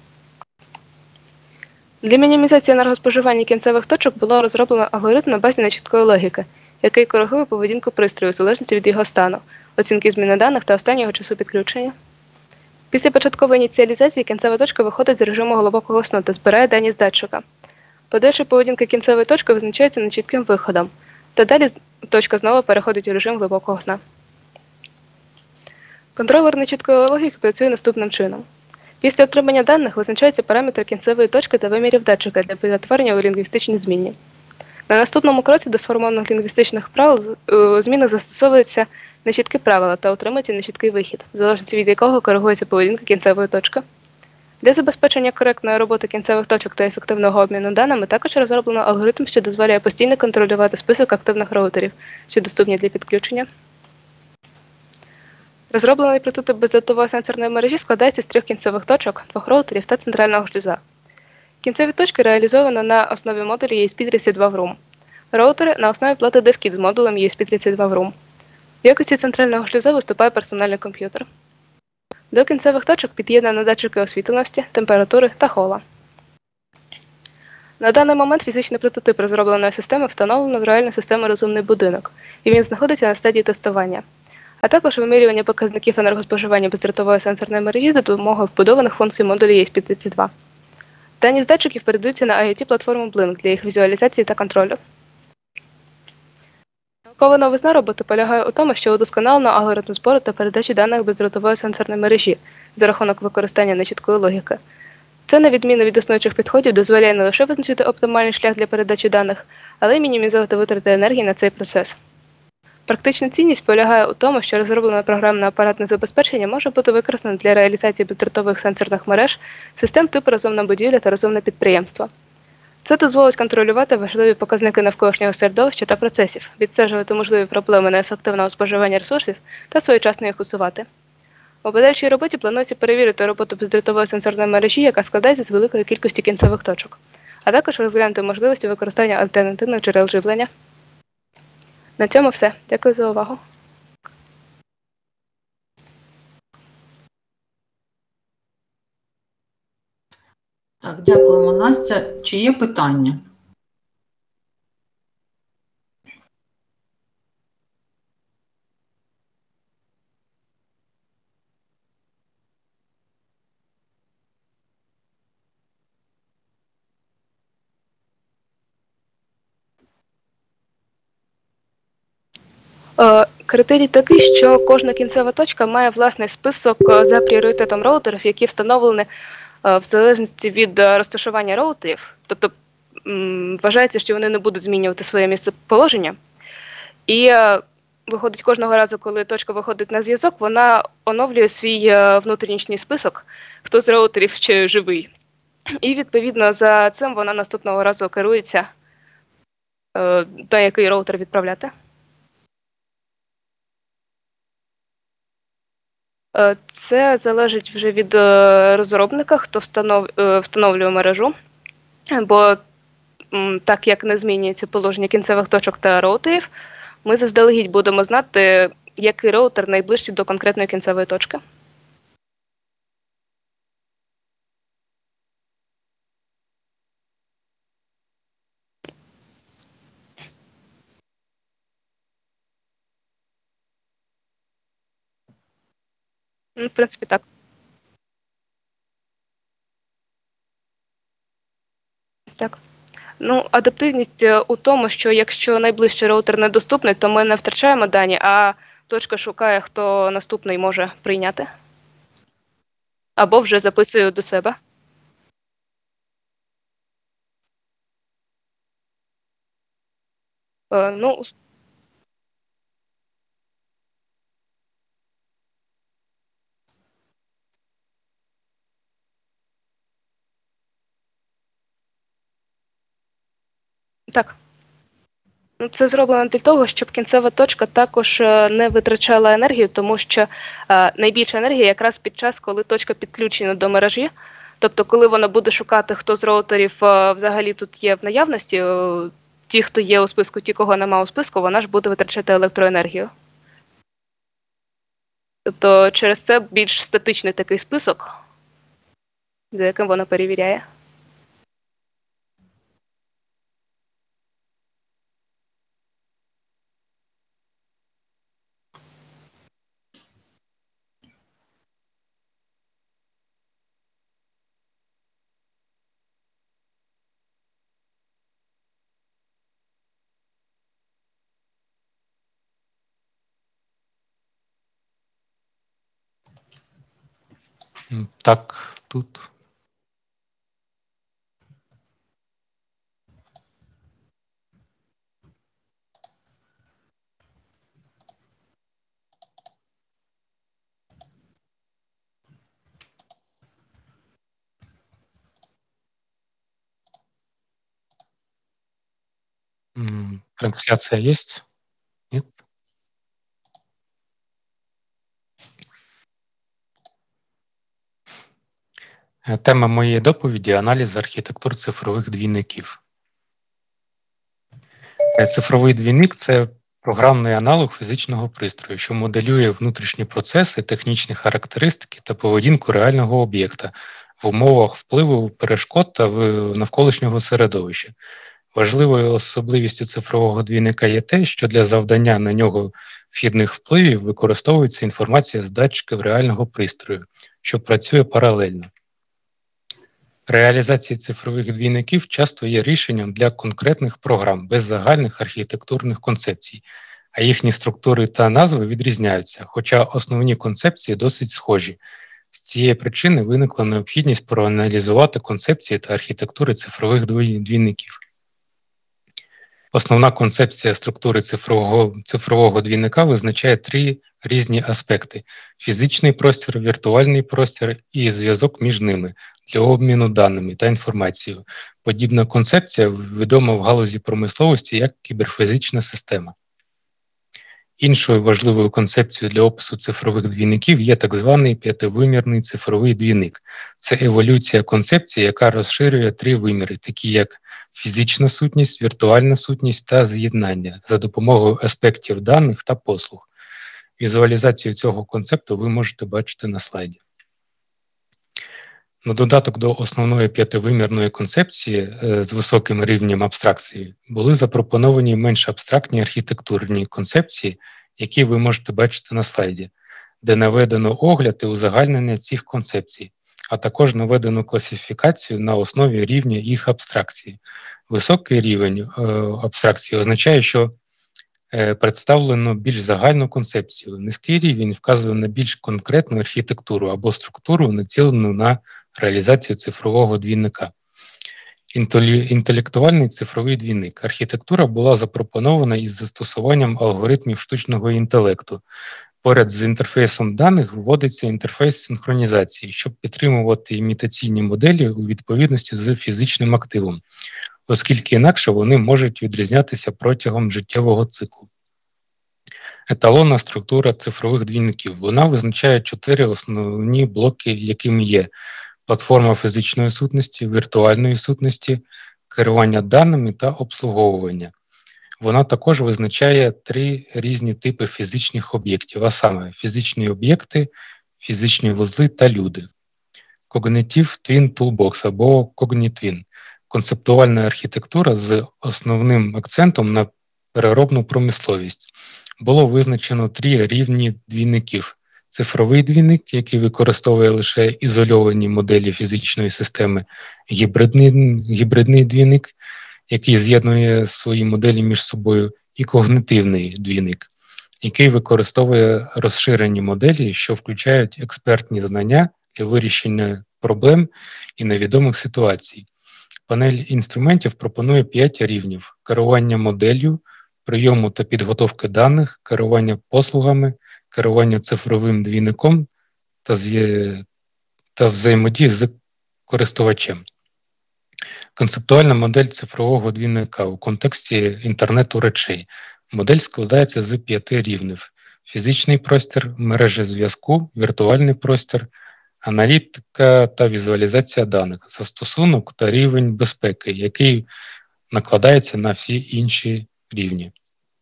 Для мінімізації енергоспоживання кінцевих точок було розроблено алгоритм на базі нечіткої логіки, який коригує поведінку пристрою в залежності від його стану, оцінки зміни даних та останнього часу підключення. Після початкової ініціалізації кінцева точка виходить з режиму глибокого сну та збирає дані з датчика. Подальша поведінка кінцевої точки визначається нечітким виходом, та далі точка знову переходить у режим глибокого сна. Контролер нечіткої логіки працює наступним чином. Після отримання даних визначаються параметри кінцевої точки та вимірів датчика для перетворення у лінгвістичні змінні. На наступному кроці до сформованих лінгвістичних правил зміни застосовуються нечіткі правила та отримується нечіткий вихід, в залежності від якого коригується поведінка кінцевої точки. Для забезпечення коректної роботи кінцевих точок та ефективного обміну даними також розроблено алгоритм, що дозволяє постійно контролювати список активних роутерів, що доступні для підключення. Розроблений прототип бездротової сенсорної мережі складається з 3 кінцевих точок, 2 роутерів та центрального шлюза. Кінцеві точки реалізовано на основі модулю ESP32 VROOM. Роутери – на основі плати DevKit з модулем ESP32 VROOM. В якості центрального шлюза виступає персональний комп'ютер. До кінцевих точок під'єднано датчики освітленості, температури та хола. На даний момент фізичний прототип розробленої системи встановлено в реальну систему «Розумний будинок», і він знаходиться на стадії тестування, а також вимірювання показників енергоспоживання бездротової сенсорної мережі за допомогою вбудованих функцій модулю ESP32. Дані з датчиків передаються на IoT-платформу Blink для їх візуалізації та контролю. Наукова новизна роботи полягає у тому, що удосконалено алгоритм збору та передачі даних бездротової сенсорної мережі за рахунок використання нечіткої логіки. Це, на відміну від існуючих підходів, дозволяє не лише визначити оптимальний шлях для передачі даних, але й мінімізувати витрати енергії на цей процес. Практична цінність полягає у тому, що розроблене програмне апаратне забезпечення може бути використано для реалізації бездротових сенсорних мереж, систем типу «Розумна будівля» та «Розумне підприємство». Це дозволить контролювати важливі показники навколишнього середовища та процесів, відстежувати можливі проблеми неефективного споживання ресурсів та своєчасно їх усувати. У подальшій роботі планується перевірити роботу бездротової сенсорної мережі, яка складається з великої кількості кінцевих точок, а також розглянути можливості використання альтернативних джерел живлення. На цьому все. Дякую за увагу. Так, дякуємо, Настя. Чи є питання? Критерій такий, що кожна кінцева точка має власний список за пріоритетом роутерів, які встановлені в залежності від розташування роутерів. Тобто вважається, що вони не будуть змінювати своє місцеположення. І виходить кожного разу, коли точка виходить на зв'язок, вона оновлює свій внутрішній список, хто з роутерів ще живий. І відповідно за цим вона наступного разу керується, на який роутер відправляти. Це залежить вже від розробника, хто встановлює мережу, бо так як не змінюється положення кінцевих точок та роутерів, ми заздалегідь будемо знати, який роутер найближчий до конкретної кінцевої точки. В принципі, так. Так. Ну, адаптивність у тому, що якщо найближчий роутер недоступний, то ми не втрачаємо дані, а точка шукає, хто наступний може прийняти. Або вже записує до себе. Ну, так. Це зроблено для того, щоб кінцева точка також не витрачала енергію, тому що найбільша енергія якраз під час, коли точка підключена до мережі. Тобто, коли вона буде шукати, хто з роутерів взагалі тут є в наявності, ті, хто є у списку, ті, кого нема у списку, вона ж буде витрачати електроенергію. Тобто через це більш статичний такий список, за яким вона перевіряє. Так, тут. Трансляция есть? Нет? Тема моєї доповіді – аналіз архітектур цифрових двійників. Цифровий двійник – це програмний аналог фізичного пристрою, що моделює внутрішні процеси, технічні характеристики та поведінку реального об'єкта в умовах впливу перешкод та навколишнього середовища. Важливою особливістю цифрового двійника є те, що для завдання на нього вхідних впливів використовується інформація з датчиків реального пристрою, що працює паралельно. Реалізація цифрових двійників часто є рішенням для конкретних програм без загальних архітектурних концепцій, а їхні структури та назви відрізняються, хоча основні концепції досить схожі. З цієї причини виникла необхідність проаналізувати концепції та архітектури цифрових двійників. Основна концепція структури цифрового двійника визначає три різні аспекти – фізичний простір, віртуальний простір і зв'язок між ними для обміну даними та інформацією. Подібна концепція відома в галузі промисловості як кіберфізична система. Іншою важливою концепцією для опису цифрових двійників є так званий п'ятивимірний цифровий двійник. Це еволюція концепції, яка розширює три виміри, такі як фізична сутність, віртуальна сутність та з'єднання за допомогою аспектів даних та послуг. Візуалізацію цього концепту ви можете бачити на слайді. На додаток до основної п'ятивимірної концепції з високим рівнем абстракції були запропоновані менш абстрактні архітектурні концепції, які ви можете бачити на слайді, де наведено огляд і узагальнення цих концепцій, а також наведено класифікацію на основі рівня їх абстракції. Високий рівень абстракції означає, що представлено більш загальну концепцію. Низький рівень вказує на більш конкретну архітектуру або структуру, націлену на реалізацію цифрового двійника. Інтелектуальний цифровий двійник. Архітектура була запропонована із застосуванням алгоритмів штучного інтелекту. Поряд з інтерфейсом даних вводиться інтерфейс синхронізації, щоб підтримувати імітаційні моделі у відповідності з фізичним активом, оскільки інакше вони можуть відрізнятися протягом життєвого циклу. Еталонна структура цифрових двійників. Вона визначає 4 основні блоки, якими є платформа фізичної сутності, віртуальної сутності, керування даними та обслуговування. Вона також визначає 3 різні типи фізичних об'єктів, а саме фізичні об'єкти, фізичні вузли та люди. Cognitive Twin Toolbox або Cognitwin – концептуальна архітектура з основним акцентом на переробну промисловість. Було визначено 3 рівні двійників. Цифровий двійник, який використовує лише ізольовані моделі фізичної системи, гібридний двійник, який з'єднує свої моделі між собою, і когнитивний двійник, який використовує розширені моделі, що включають експертні знання для вирішення проблем і невідомих ситуацій. Панель інструментів пропонує 5 рівнів: керування моделлю, прийому та підготовки даних, керування послугами, керування цифровим двійником та взаємодії з користувачем. Концептуальна модель цифрового двійника у контексті інтернету речей. Модель складається з 5 рівнів: фізичний простір, мережі зв'язку, віртуальний простір, аналітика та візуалізація даних, застосунок та рівень безпеки, який накладається на всі інші рівні.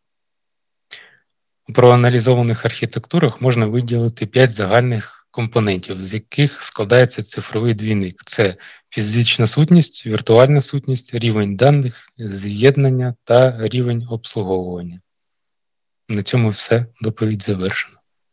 У проаналізованих архітектурах можна виділити 5 загальних компонентів, з яких складається цифровий двійник. Це фізична сутність, віртуальна сутність, рівень даних, з'єднання та рівень обслуговування. На цьому все. Доповідь завершено.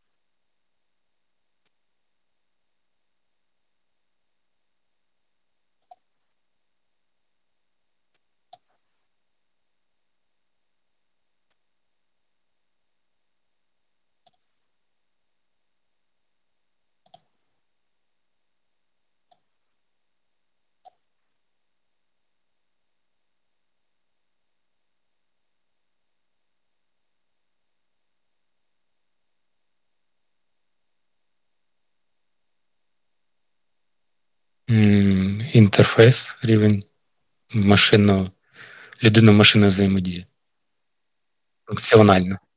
Інтерфейс, рівень людино-машинної взаємодії. Функціонально.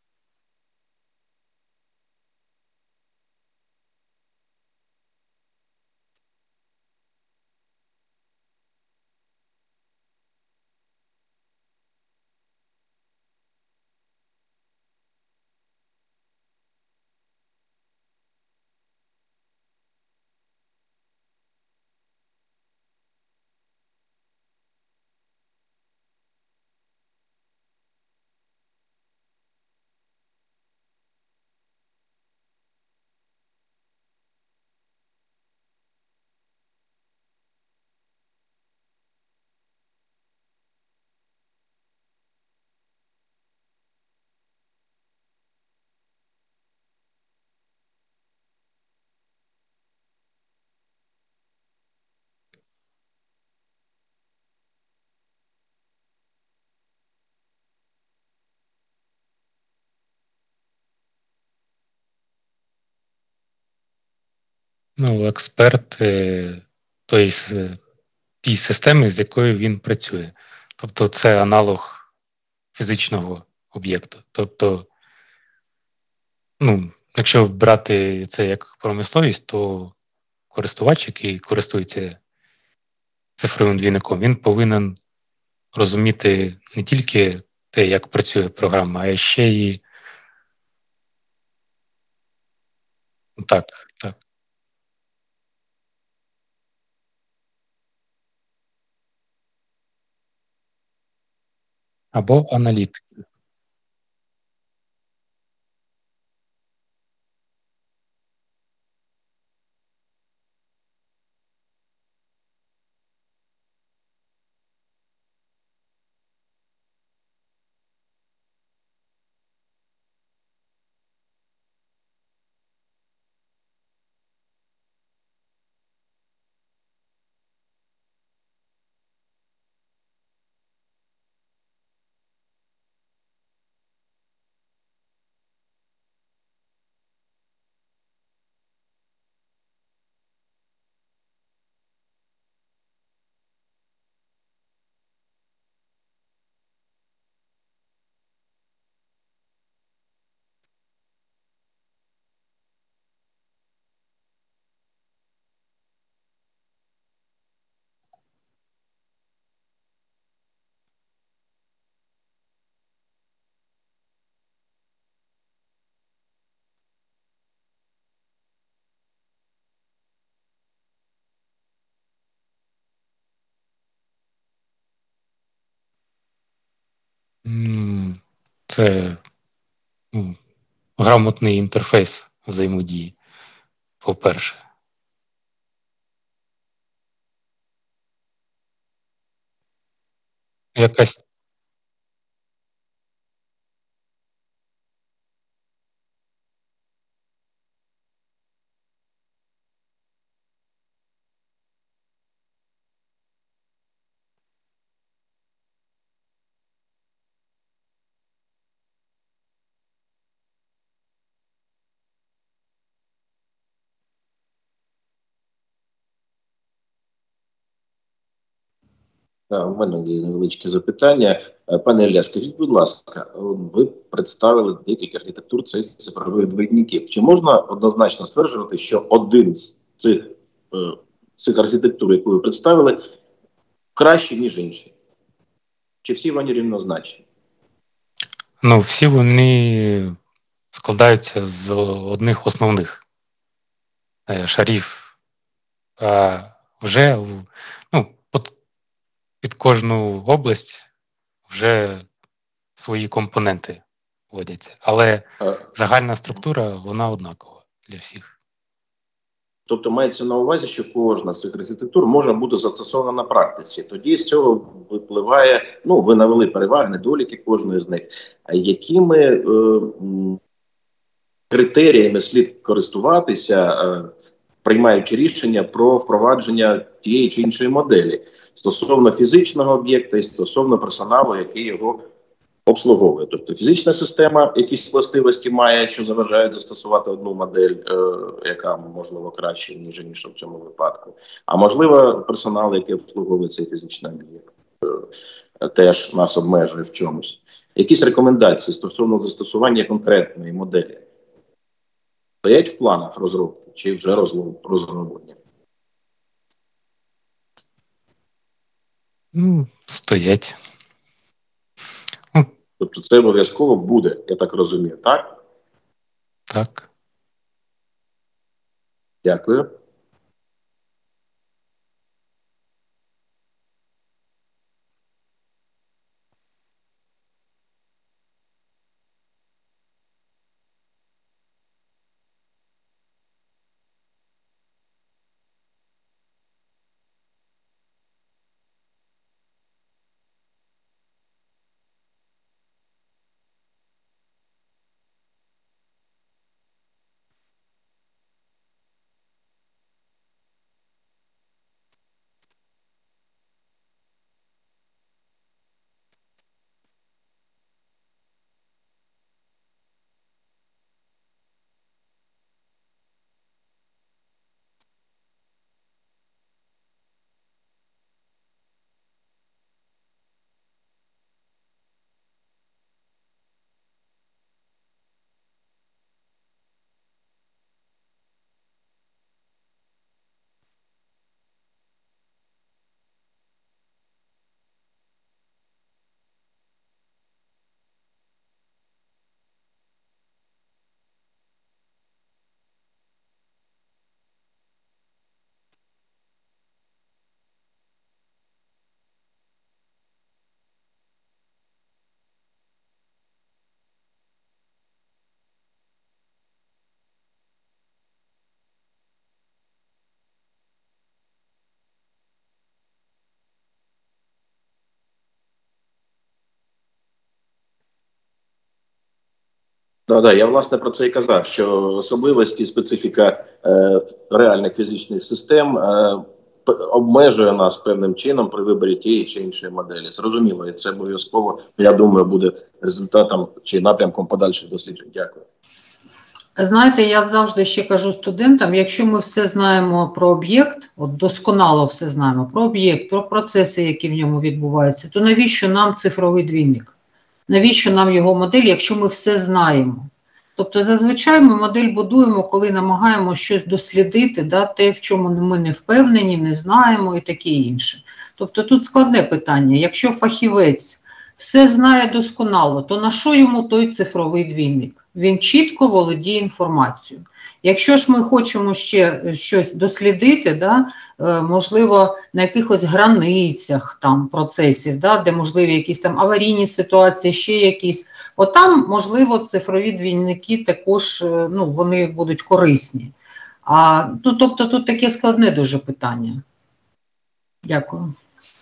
Експерт тій системи, з якою він працює. Тобто це аналог фізичного об'єкту. Тобто, якщо брати це як промисловість, то користувач, який користується цифровим двійником, він повинен розуміти не тільки те, як працює програма, а ще й так. Або аналітик. Це грамотний інтерфейс взаємодії, по-перше. Якась У мене є невеличке запитання. Пане Ілля, скажіть, будь ласка, ви представили декілька архітектур цифрових двійників. Чи можна однозначно стверджувати, що один з цих архітектур, яку ви представили, краще, ніж інший? Чи всі вони рівнозначні? Ну, всі вони складаються з одних основних шарів. А вже під кожну область вже свої компоненти вводяться. Але загальна структура, вона однакова для всіх. Тобто мається на увазі, що кожна з цих архітектур може бути застосована на практиці. Тоді з цього випливає, ви навели переваги, недоліки кожної з них. А якими критеріями слід користуватися, приймаючи рішення про впровадження тієї чи іншої моделі стосовно фізичного об'єкта і стосовно персоналу, який його обслуговує. Тобто фізична система якісь властивості має, що заважають застосувати одну модель, яка, можливо, краще, ніж інша в цьому випадку. А можливо, персонал, який обслуговує цей фізичний об'єкт, теж нас обмежує в чомусь. Якісь рекомендації стосовно застосування конкретної моделі стоять в планах розробки чи вже розроблені? Стоять. Тобто це обов'язково буде, я так розумію, так? Так. Дякую. Да, я власне про це і казав, що особливості, специфіка реальних фізичних систем обмежує нас певним чином при виборі тієї чи іншої моделі. Зрозуміло, і це обов'язково, я думаю, буде результатом чи напрямком подальших досліджень. Дякую. Знаєте, я завжди ще кажу студентам, якщо ми все знаємо про об'єкт, досконало все знаємо про об'єкт, про процеси, які в ньому відбуваються, то навіщо нам цифровий двійник? Навіщо нам його модель, якщо ми все знаємо? Тобто зазвичай ми модель будуємо, коли намагаємося щось дослідити, те, в чому ми не впевнені, не знаємо і таке інше. Тобто тут складне питання. Якщо фахівець все знає досконало, то на що йому той цифровий двійник? Він чітко володіє інформацією. Якщо ж ми хочемо ще щось дослідити, можливо, на якихось границях процесів, де можливі якісь аварійні ситуації, ще якісь, там, можливо, цифрові двійники також вони будуть корисні. Тобто тут таке складне дуже питання. Дякую.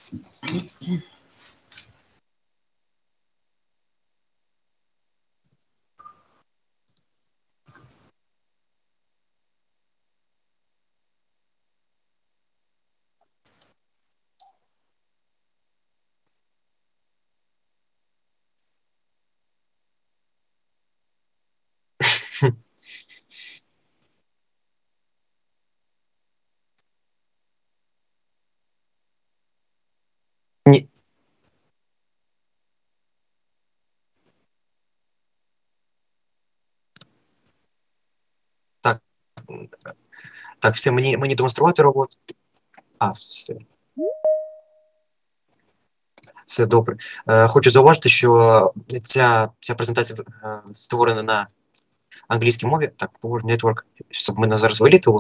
Ні. Так, все, мені демонструвати роботу. Все. Все добре. Хочу зауважити, що ця презентація створена на англійській мові. Так, Power Network, щоб мене зараз вилітило.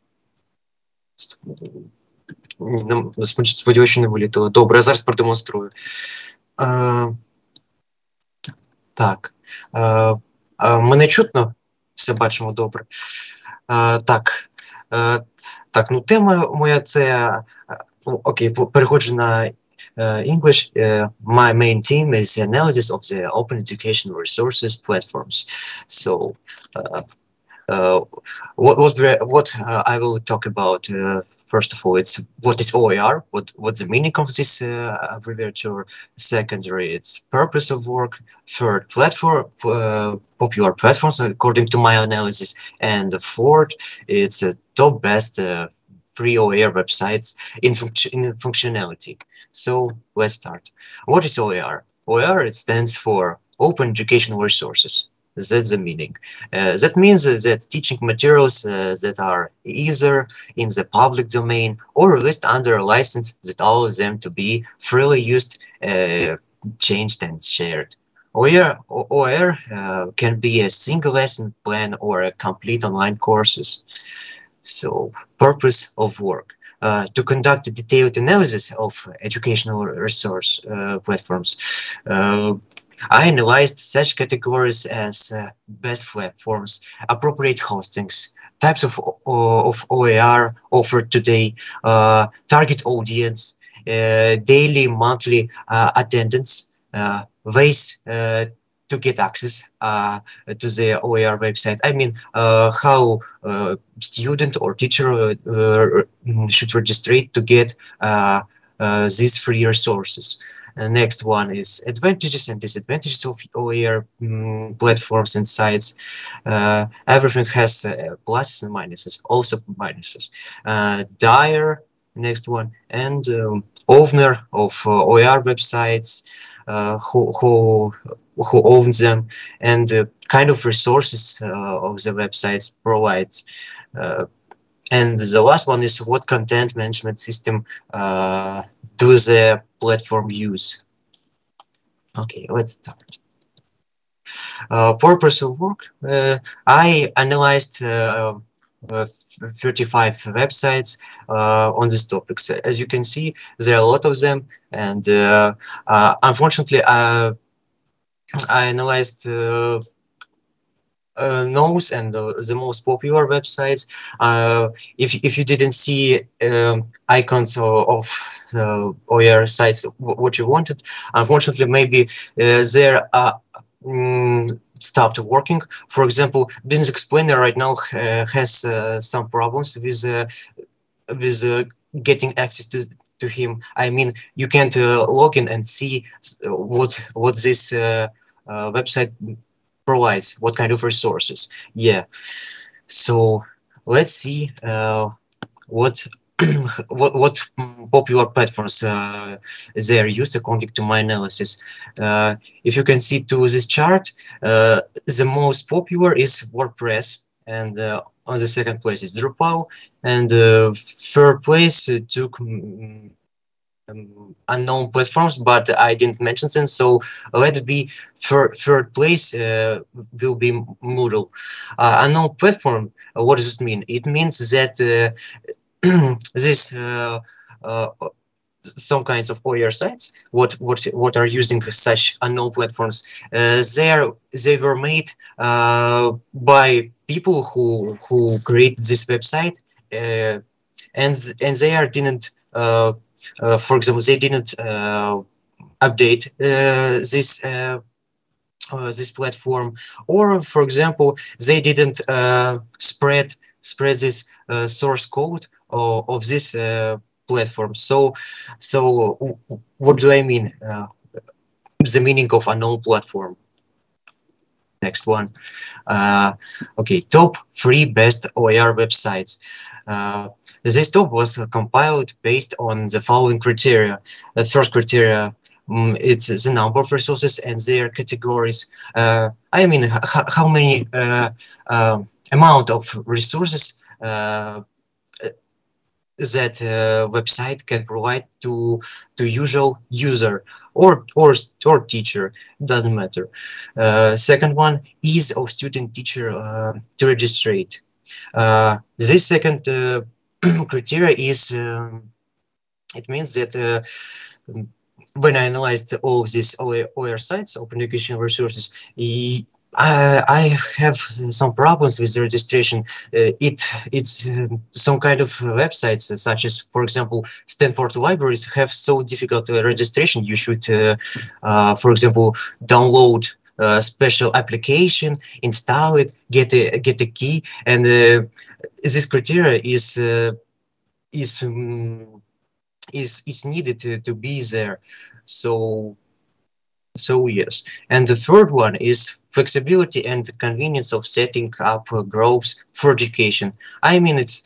Сподіваюся, що не вилітило. Добре, я зараз продемонструю. Так. Мене чутно? Все бачимо добре. Так. Так, ну тема моя це... Окей, переходжу на English. My main theme is analysis of the open educational resources platforms. So, what I will talk about first of all, it's what is OER, what's the meaning of this abbreviature. Secondary, its purpose of work. Third, platform, popular platforms according to my analysis. And the fourth, it's top best free OER websites in functionality. So let's start. What is OER? OER, it stands for Open Educational Resources. That's the meaning. That means that teaching materials that are either in the public domain or released under a license that allows them to be freely used, changed and shared. OER can be a single lesson plan or a complete online courses. So, purpose of work. To conduct a detailed analysis of educational resource platforms. I analyzed such categories as best platforms, appropriate hostings, types of OER offered today, target audience, daily, monthly attendance, ways to get access to the OER website. I mean, how student or teacher should register to get these free resources. Next one is advantages and disadvantages of OER platforms and sites. Everything has pluses and minuses, also minuses. Dyer, next one, and owner of OER websites, who owns them, and kind of resources of the websites provides. And the last one is what content management system do the platform use. Okay, let's start. Purpose of work. I analyzed 35 websites on these topics. As you can see, there are a lot of them, and unfortunately, I analyzed those and the most popular websites. If you didn't see icons of OER sites what you wanted, unfortunately, maybe there stopped working. For example, Business Explainer right now has some problems with getting access to him. I mean, you can't log in and see what this website provides, what kind of resources. Yeah. So let's see what popular platforms they are used according to my analysis. If you can see to this chart, the most popular is WordPress, and on the second place is Drupal, and third place took unknown platforms, but I didn't mention them, so let it be third place will be Moodle. Unknown platform, what does it mean? It means that this some kinds of OER sites, what are using such unknown platforms, they were made by people who created this website, and they didn't. For example, they didn't update this platform, or for example, they didn't spread this source code of this platform. So what do I mean? The meaning of unknown platform. Next one. Okay, top 3 best OER websites. This top was compiled based on the following criteria. The first criteria, it's the number of resources and their categories. I mean, how many amount of resources that website can provide to usual user or teacher, doesn't matter. Second one, ease of student teacher to registrate. This second criteria is it means that when I analyzed all of these OER sites, open educational resources, I have some problems with the registration. It's some kind of websites such as, for example, Stanford libraries have so difficult registration. You should, for example, download a special application, install it, get a key, and this criteria is needed to be there. So yes, and the third one is flexibility and the convenience of setting up groups for education. I mean, it's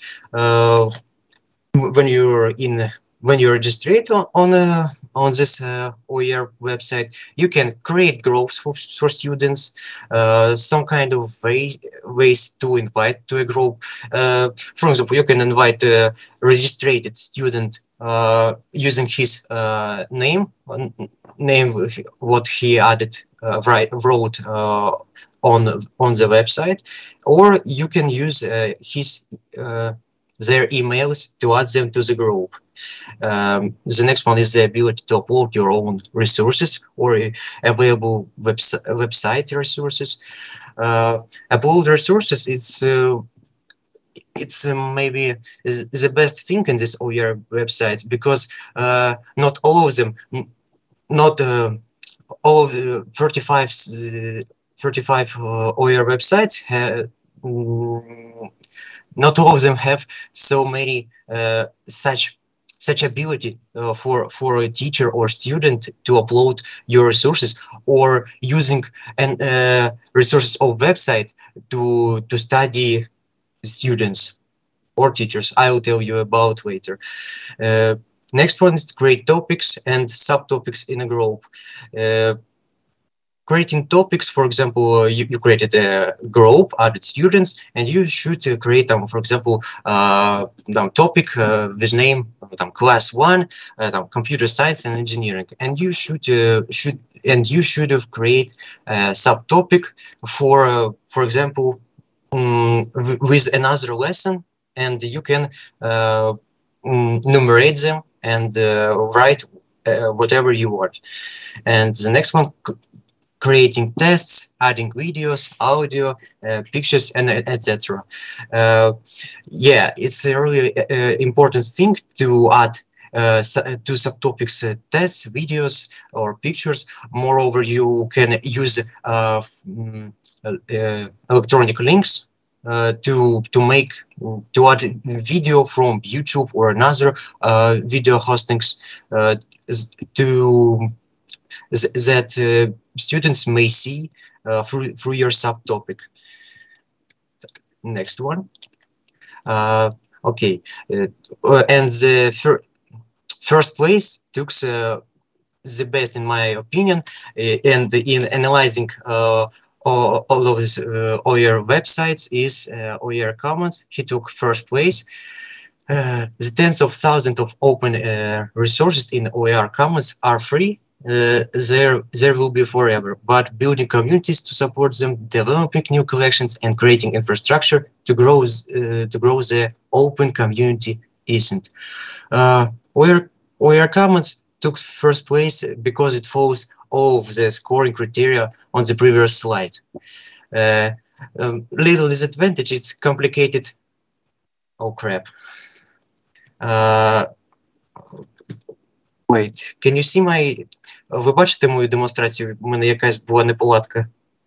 when you register on this OER website, you can create groups for students, some kind of ways to invite to a group. For example, you can invite a registered student using his name what he added wrote on the website, or you can use their emails to add them to the group. The next one is the ability to upload your own resources or available website resources. Upload resources, it's maybe the best thing in this OER website, because not all of them, not all of the 35 OER websites have, not all of them have so many such ability for a teacher or student to upload your resources, or using resources of website to study students or teachers. I will tell you about later. Next one is create topics and subtopics in a group. Creating topics, for example, you created a group, added students, and you should create, for example, topic with name class 1, computer science and engineering, and you should have create a subtopic for example, with another lesson, and you can numerate them and write whatever you want. And the next one, creating tests, adding videos, audio, pictures, and etc. Yeah, it's a really important thing to add to subtopics tests, videos, or pictures. Moreover, you can use electronic links to add video from YouTube or another video hostings that students may see through your subtopic. Next one. Okay, and the first place took the best, in my opinion, and in analyzing all of these OER websites is OER Commons. He took first place. The tens of thousands of open resources in OER Commons are free. There will be forever, but building communities to support them, developing new collections, and creating infrastructure to grow the open community isn't. OER Commons took first place because it follows all of the scoring criteria on the previous slide. Little disadvantage, it's complicated. Oh crap. Wait, can you see my... Ви бачите мою демонстрацію? У мене якась була неполадка.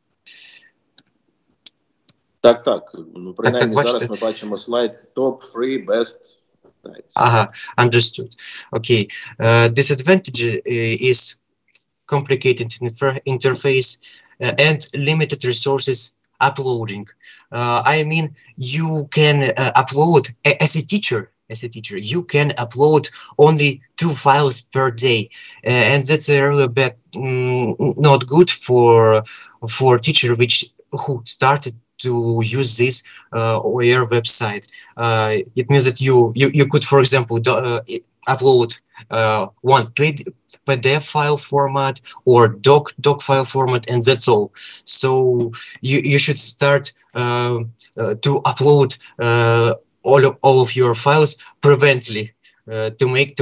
Так. Ну, принаймні, так, зараз ми бачимо слайд Top 3 Best Sites. Ага, understood. Okay. Disadvantage is complicated interface and limited resources uploading. I mean, you can upload, as a teacher, you can upload only 2 files per day, and that's a really bad, not good for teacher who started to use this OER website. It means that you could, for example, upload one PDF file format or doc file format, and that's all. So you should start to upload all of your files preventively to make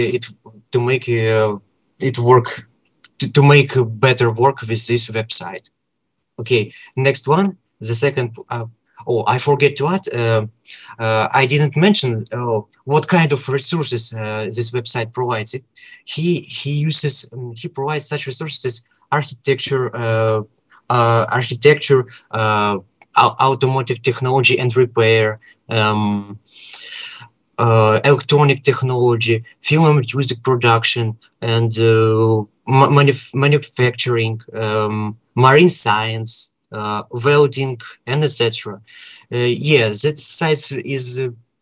it work, to make better work with this website. Okay, next one, the second. Oh, I forget to add. I didn't mention what kind of resources this website provides. He provides such resources as architecture, automotive technology and repair, electronic technology, film and music production, and manufacturing, marine science, welding, and etc. Yeah, that site is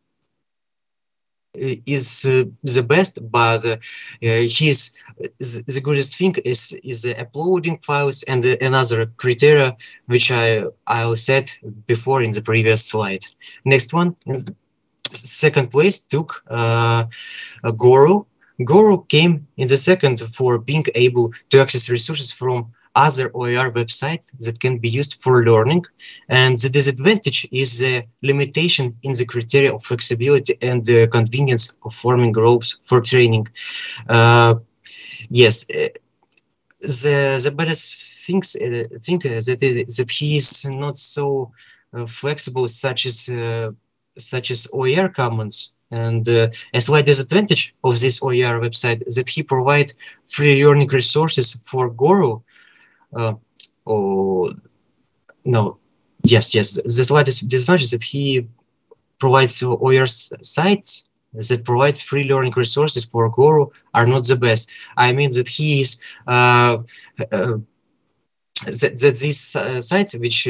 the best, but the goodest thing is uploading files and another criteria which I said before in the previous slide. Next one, second place took Goro. Goro came in the second for being able to access resources from other OER websites that can be used for learning, and the disadvantage is the limitation in the criteria of flexibility and the convenience of forming groups for training. Yes, the baddest thing that he is not so flexible, such as OER Commons. And a slight disadvantage of this OER website is that he provides free learning resources for Goro. The slightest disadvantage is that he provides OER sites that provides free learning resources for Goro are not the best. I mean that he is that these sites which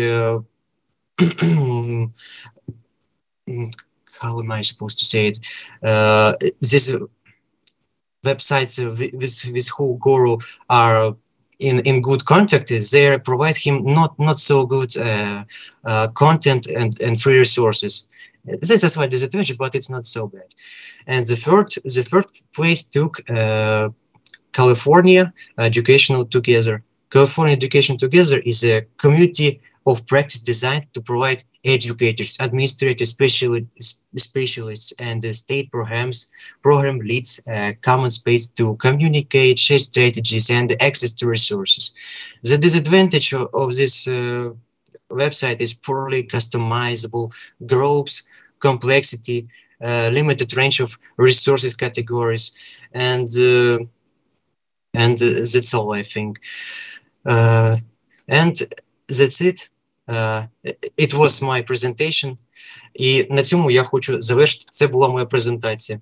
how am I supposed to say it? These websites with who Goro are in good contact, they provide him not so good content and free resources. This is why disadvantage, but it's not so bad. And the third place took California Educational Together. California Education Together is a community of practice designed to provide educators, administrators, specialists, and state program leads common space to communicate, share strategies, and access to resources. The disadvantage of this website is poorly customizable groups, complexity, limited range of resources categories, and that's all, I think. And that's it. It was my presentation. І на цьому я хочу завершити. Це була моя презентація.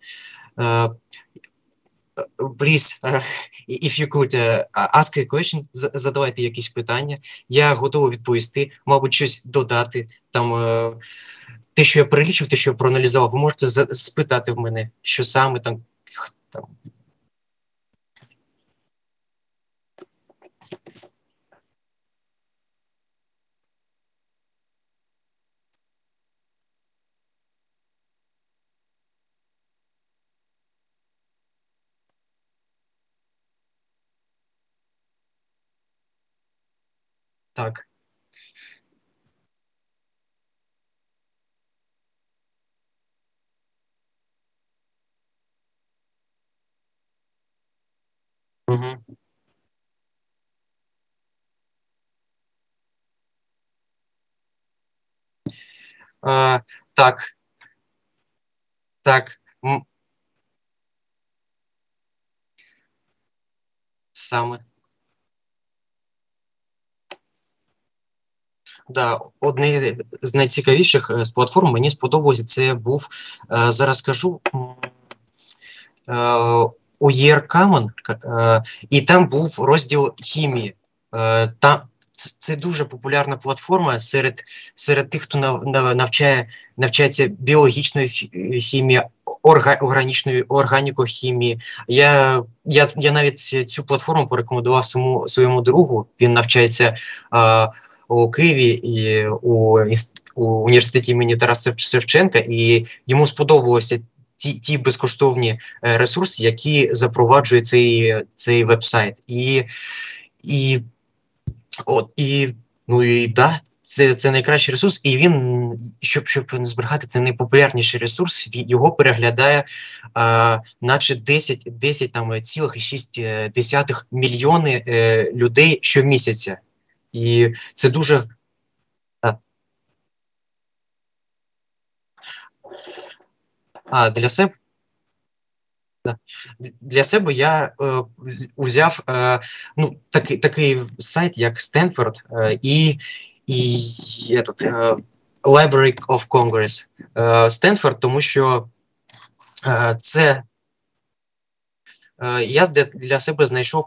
Please, if you could ask a question, задавайте якісь питання. Я готовий відповісти, мабуть, щось додати. Там, те, що я перелічив, те, що я проаналізував, ви можете спитати в мене, що саме там. Так. Угу. Так. Так. Саме. Да, одне з найцікавіших з платформ мені сподобалося, це був, зараз скажу, OER Common, і там був розділ хімії. Це дуже популярна платформа серед тих, хто навчається біологічної хімії, органікохімії. Я навіть цю платформу порекомендував своєму другу, він навчається у Києві і у університеті імені Тараса Шевченка, і йому сподобалося ті безкоштовні ресурси, які запроваджує цей веб-сайт. Це найкращий ресурс, і він, щоб не зберігати, це найпопулярніший ресурс, його переглядає наче 10,6 мільйони людей щомісяця. І це дуже... Для себе я взяв такий сайт, як Stanford і Library of Congress. Stanford, тому що це я для себе знайшов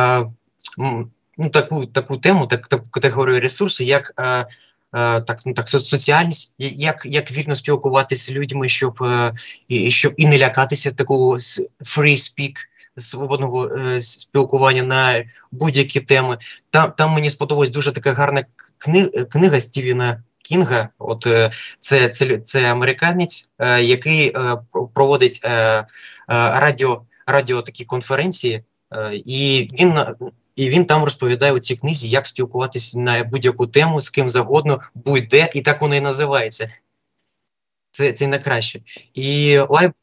таку тему, таку категорію ресурсу, як соціальність, як вільно спілкуватися з людьми, щоб і не лякатися такого free speak, свободного спілкування на будь-які теми. Там мені сподобалась дуже така гарна книга Стівена Кінга. От це американець, який проводить радіо такі конференції, і він там розповідає у цій книзі, як спілкуватися на будь-яку тему, з ким завгодно, будь-де, і так воно і називається. Це найкраще. І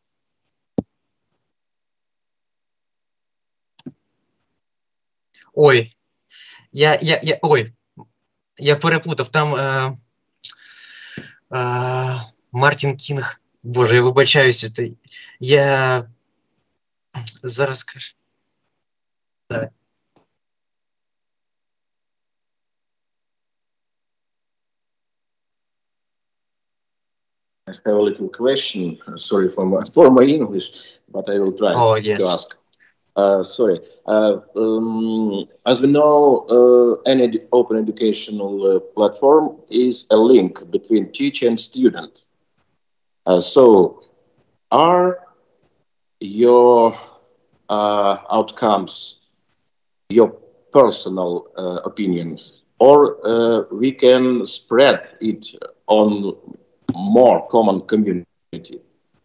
я переплутав, там Мартін Кінг, боже, я вибачаюся, я зараз скажу. Так. I have a little question. Sorry for my English, but I will try to ask. Sorry. As we know, any open educational platform is a link between teacher and student. So, are your outcomes your personal opinion, or we can spread it on more common community?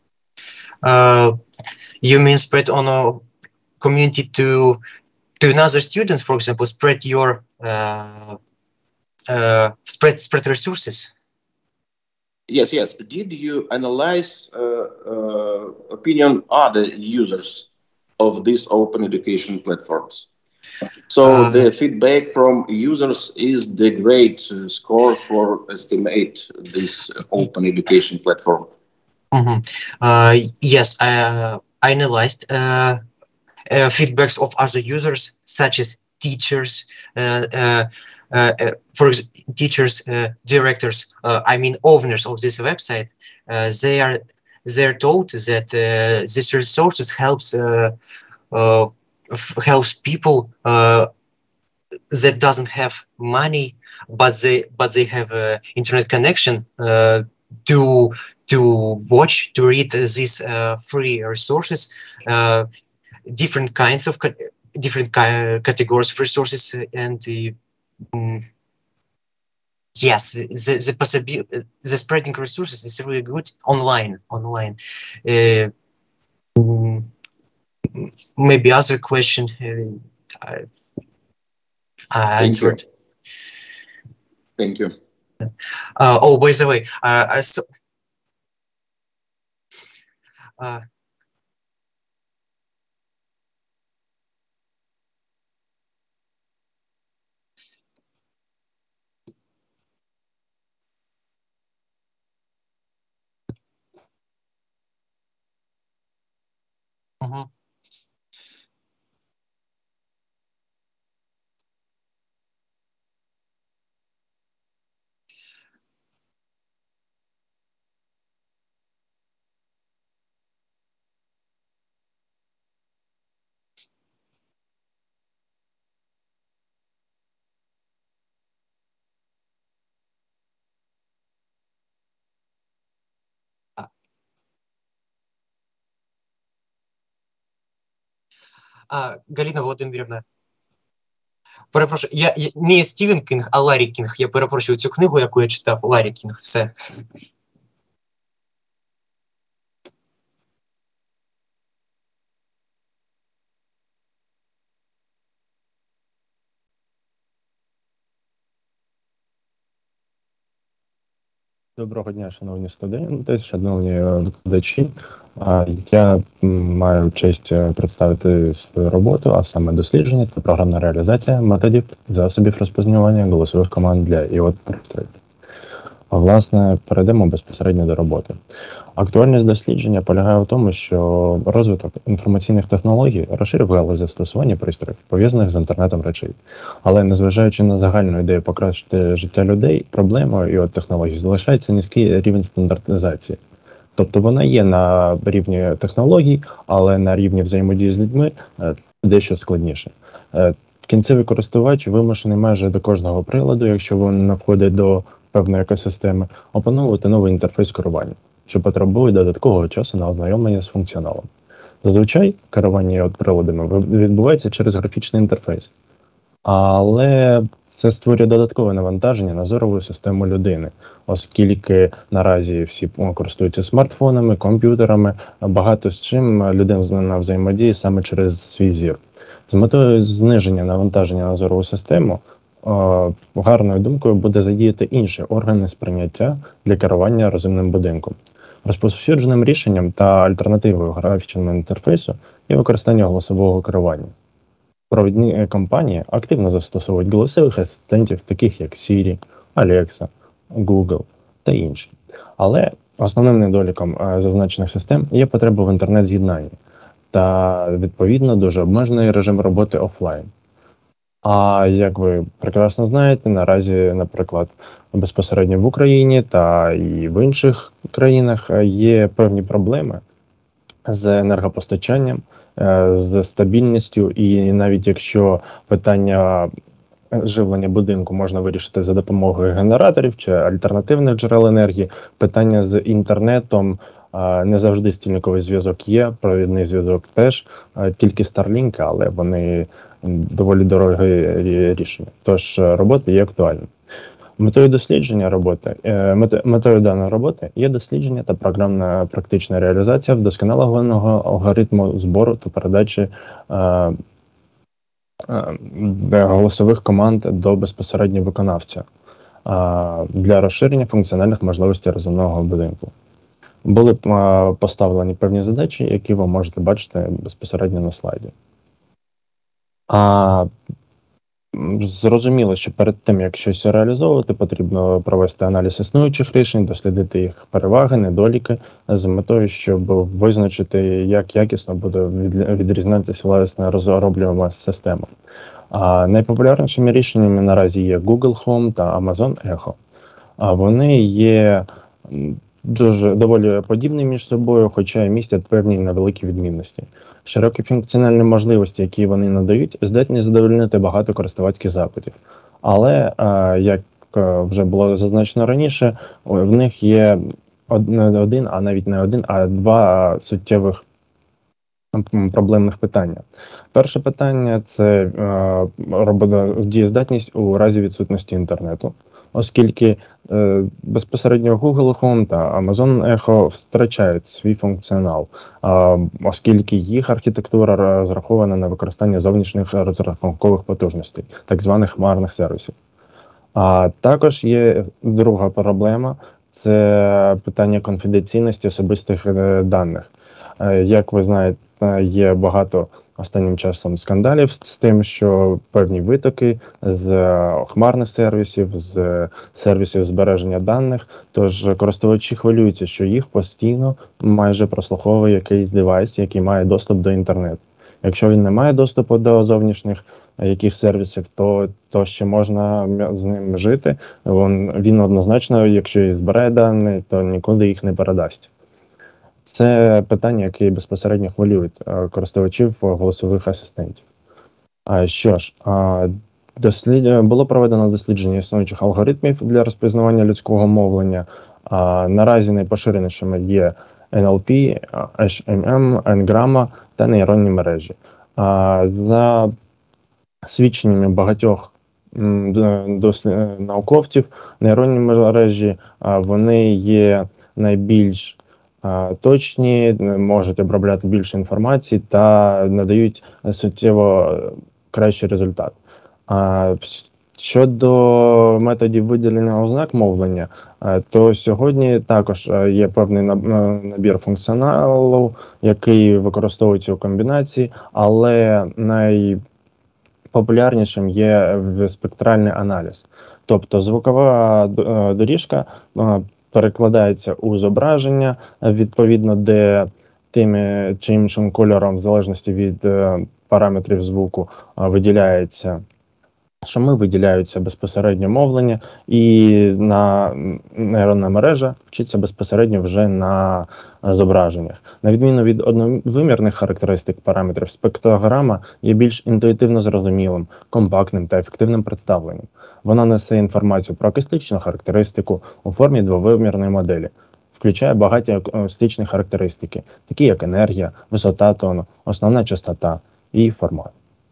You mean spread on a community to another students, for example, spread your spread resources? Yes. Did you analyze opinion other users of these open education platforms? So the feedback from users is the great score for estimate this open education platform. Yes, I analyzed feedbacks of other users, such as teachers, teachers, directors, owners of this website. They're told that this resources helps people that doesn't have money, but they have internet connection to watch, to read these free resources, different kinds of categories of resources, and yes, the spreading resources is really good online. Maybe other question I answered. Thank you. By the way, Галина Володимирівна, Перепрошую, я не Стівен Кінг, а Ларі Кінг. Я перепрошую цю книгу, яку я читав. Ларі Кінг, все. Доброго дня, шановні студенти, шановні викладачі. Я маю честь представити свою роботу, а саме дослідження та програмна реалізація методів засобів розпізнавання голосових команд для IoT-пристроїв. Власне, перейдемо безпосередньо до роботи. Актуальність дослідження полягає в тому, що розвиток інформаційних технологій розширив галузь застосування пристроїв, пов'язаних з інтернетом речей. Але незважаючи на загальну ідею покращити життя людей, проблемою IoT-технологій залишається низький рівень стандартизації. Тобто вона є на рівні технологій, але на рівні взаємодії з людьми дещо складніше. Кінцевий користувач вимушений майже до кожного приладу, якщо він входить до певної екосистеми, опановувати новий інтерфейс керування, що потребує додаткового часу на ознайомлення з функціоналом. Зазвичай керування приладами відбувається через графічний інтерфейс, але це створює додаткове навантаження на зорову систему людини, оскільки наразі всі користуються смартфонами, комп'ютерами, багато з чим людина взаємодіє саме через свій зір. З метою зниження навантаження на зорову систему гарною думкою буде задіяти інші органи сприйняття для керування розумним будинком. Розповсюдженим рішенням та альтернативою графічному інтерфейсу є використання голосового керування. Провідні компанії активно застосовують голосових асистентів, таких як Siri, Alexa, Google та інші. Але основним недоліком зазначених систем є потреба в інтернет-з'єднанні та, відповідно, дуже обмежений режим роботи офлайн. А як ви прекрасно знаєте, наразі, наприклад, безпосередньо в Україні та і в інших країнах є певні проблеми з енергопостачанням, з стабільністю, і навіть якщо питання живлення будинку можна вирішити за допомогою генераторів чи альтернативних джерел енергії, питання з інтернетом, не завжди стільниковий зв'язок є, провідний зв'язок теж, тільки Starlink, але вони доволі дороге рішення. Тож робота є актуальна. Метою даної роботи є дослідження та програмна практична реалізація вдосконаленого алгоритму збору та передачі голосових команд до безпосередньо виконавця для розширення функціональних можливостей розумного будинку. Були поставлені певні задачі, які ви можете бачити безпосередньо на слайді. Зрозуміло, що перед тим, як щось реалізовувати, потрібно провести аналіз існуючих рішень, дослідити їх переваги, недоліки, з метою, щоб визначити, як якісно буде відрізнятися власне розроблювана система. Найпопулярнішими рішеннями наразі є Google Home та Amazon Echo. Вони є доволі подібні між собою, хоча й містять певні невеликі відмінності. Широкі функціональні можливості, які вони надають, здатні задовольнити багато користувацьких запитів. Але, як вже було зазначено раніше, в них є два суттєвих проблемних питання. Перше питання – це дієздатність у разі відсутності інтернету, оскільки безпосередньо Google Home та Amazon Echo втрачають свій функціонал, оскільки їх архітектура розрахована на використання зовнішніх розрахункових потужностей, так званих хмарних сервісів. А також є друга проблема – це питання конфіденційності особистих даних. Як ви знаєте, є багато останнім часом скандалів з тим, що певні витоки з хмарних сервісів, з сервісів збереження даних, тож користувачі хвилюються, що їх постійно майже прослуховує якийсь девайс, який має доступ до інтернету. Якщо він не має доступу до зовнішніх яких сервісів, то ще можна з ним жити. Він однозначно, якщо і збирає дані, то нікуди їх не передасть. Це питання, які безпосередньо хвилюють користувачів голосових асистентів. Що ж, було проведено дослідження існуючих алгоритмів для розпізнавання людського мовлення. Наразі найпоширенішими є NLP, HMM, N-грама та нейронні мережі. За свідченнями багатьох науковців, нейронні мережі вони є найбільш точні, можуть обробляти більше інформації та надають суттєво кращий результат. Щодо методів виділення ознак мовлення, то сьогодні також є певний набір функціоналу, який використовується у комбінації, але найпопулярнішим є спектральний аналіз. Тобто звукова доріжка перекладається у зображення, відповідно, де тим чи іншим кольором, в залежності від параметрів звуку, виділяється шуми, виділяються безпосередньо мовлення, і нейронна мережа вчиться безпосередньо вже на зображеннях. На відміну від одновимірних характеристик параметрів, спектрограма є більш інтуїтивно зрозумілим, компактним та ефективним представленням. Вона несе інформацію про акустичну характеристику у формі двовимірної моделі, включає багаті акустичні характеристики, такі як енергія, висота тону, основна частота і формат.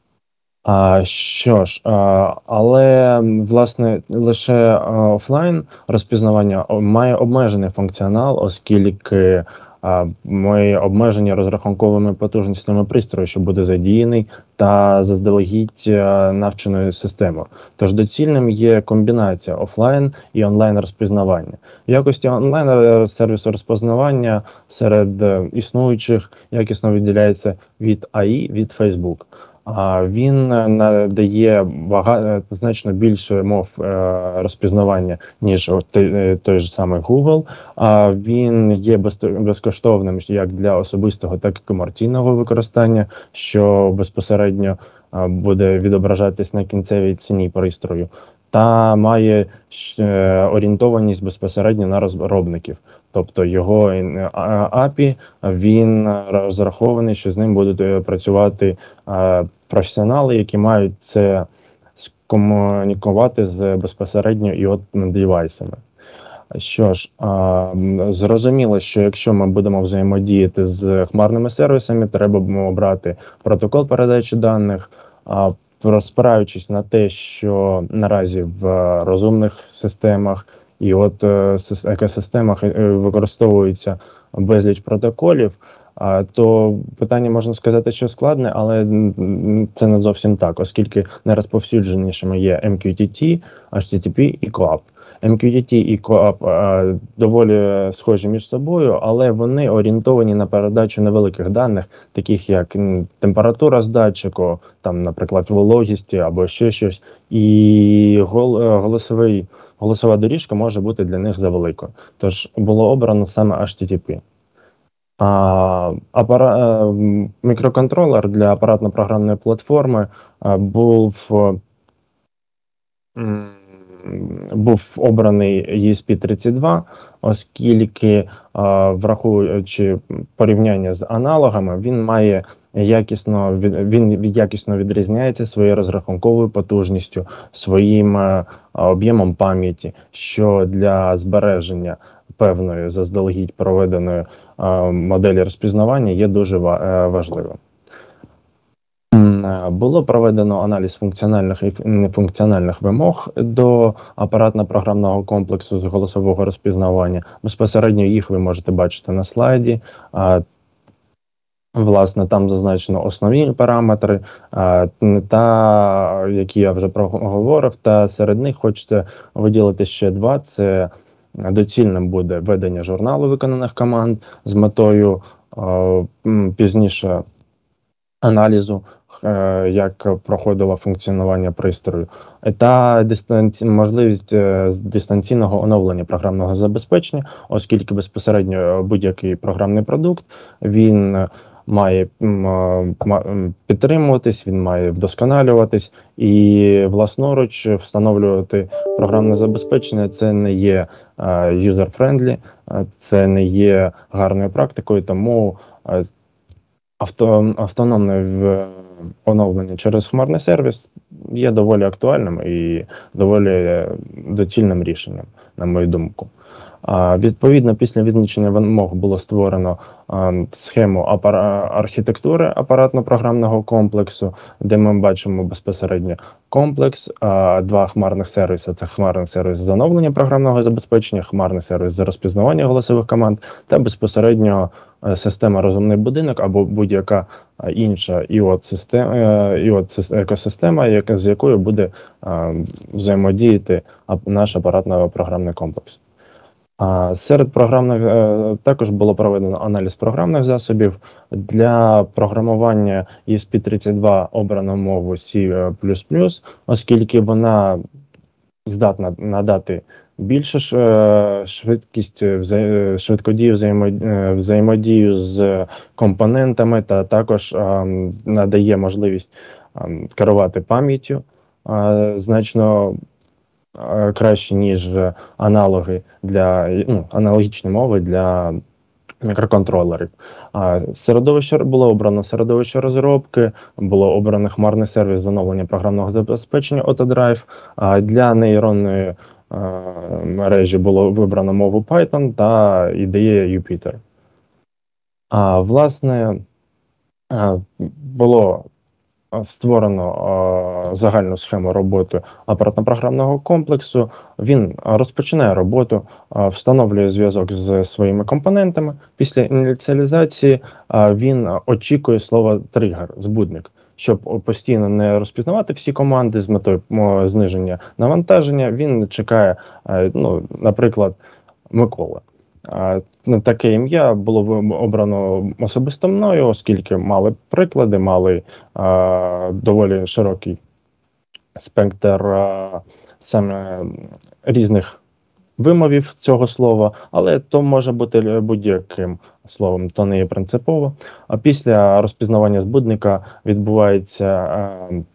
Що ж, але, власне, лише офлайн розпізнавання має обмежений функціонал, оскільки ми обмежені розрахунковими потужностями пристрою, що буде задіяний, та заздалегідь навченою системою. Тож доцільним є комбінація офлайн і онлайн розпізнавання. В якості онлайн сервісу розпізнавання серед існуючих якісно відділяється від AI, від Facebook. Він надає значно більше мов розпізнавання, ніж той же самий Google. Він є безкоштовним як для особистого, так і комерційного використання, що безпосередньо буде відображатись на кінцевій ціні пристрою, та має орієнтованість безпосередньо на розробників. Тобто його API, він розрахований, що з ним будуть працювати професіонали, які мають це скомунікувати безпосередньо IoT девайсами. Що ж, зрозуміло, що якщо ми будемо взаємодіяти з хмарними сервісами, треба обрати протокол передачі даних, спираючись на те, що наразі в розумних системах і екосистемах використовується безліч протоколів, то питання, можна сказати, що складне, але це не зовсім так, оскільки найрозповсюдженішими є MQTT, HTTP і CoAP. MQTT і CoAP доволі схожі між собою, але вони орієнтовані на передачу невеликих даних, таких як температура з датчику, там, наприклад, вологість або ще щось, і голосова доріжка може бути для них завеликою. Тож було обрано саме HTTP. Мікроконтролер для апаратно-програмної платформи був обраний ESP32, оскільки, враховуючи порівняння з аналогами, він якісно відрізняється своєю розрахунковою потужністю, своїм об'ємом пам'яті, що для збереження певної заздалегідь проведеної моделі розпізнавання є дуже важливим. Було проведено аналіз функціональних і нефункціональних вимог до апаратно-програмного комплексу з голосового розпізнавання. Безпосередньо їх ви можете бачити на слайді. Власне, там зазначено основні параметри, які я вже проговорив, та серед них хочеться виділити ще два. Це доцільним буде ведення журналу виконаних команд з метою пізніше аналізу, як проходило функціонування пристрою, та можливість дистанційного оновлення програмного забезпечення, оскільки безпосередньо будь-який програмний продукт, він має підтримуватись, він має вдосконалюватись, і власноруч встановлювати програмне забезпечення – це не є user-friendly, це не є гарною практикою, тому автономне оновлення через хмарний сервіс є доволі актуальним і доволі доцільним рішенням, на мою думку. Відповідно, після визначення вимог було створено схему архітектури апаратно-програмного комплексу, де ми бачимо безпосередньо комплекс, два хмарних сервіси – це хмарний сервіс з оновлення програмного забезпечення, хмарний сервіс з розпізнавання голосових команд та безпосередньо система розумний будинок або будь-яка інша екосистема, з якою буде взаємодіяти наш апаратно-програмний комплекс. Серед програмних також було проведено аналіз програмних засобів. Для програмування ESP32 обрано мову C++, оскільки вона здатна надати більшу швидкість швидкодію взаємодію з компонентами та також надає можливість керувати пам'яттю значно краще, ніж аналогічні мови для мікроконтролерів. Було обрано середовище розробки, було обрано хмарний сервіс з оновлення програмного забезпечення Autodrive. Для нейронної мережі було вибрано мову Python та IDE Jupyter. Власне, було створено загальну схему роботи апаратно-програмного комплексу. Він розпочинає роботу, встановлює зв'язок з своїми компонентами. Після ініціалізації він очікує слово тригер, збудник, щоб постійно не розпізнавати всі команди з метою зниження навантаження. Він чекає, наприклад, Микола. Таке ім'я було обрано особисто мною, оскільки мали приклади, мали доволі широкий спектр саме різних вимовів цього слова, але то може бути будь-яким словом, то не є принципово. А після розпізнавання збудника відбувається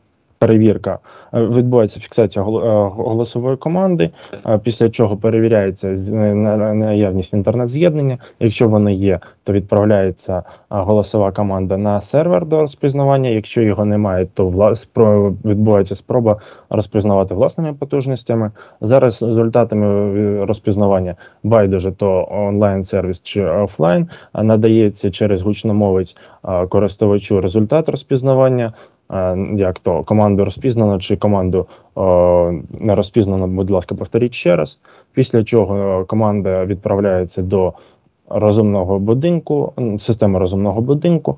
фіксація голосової команди, після чого перевіряється наявність інтернет-з'єднання. Якщо воно є, то відправляється голосова команда на сервер до розпізнавання. Якщо його немає, то відбувається спроба розпізнавати власними потужностями. За результатами розпізнавання, байдуже то онлайн-сервіс чи офлайн, надається через гучномовець користувачу результат розпізнавання, як то команду розпізнано чи команду не розпізнано, будь ласка, повторіть ще раз. Після чого команда відправляється до розумного будинку, системи розумного будинку,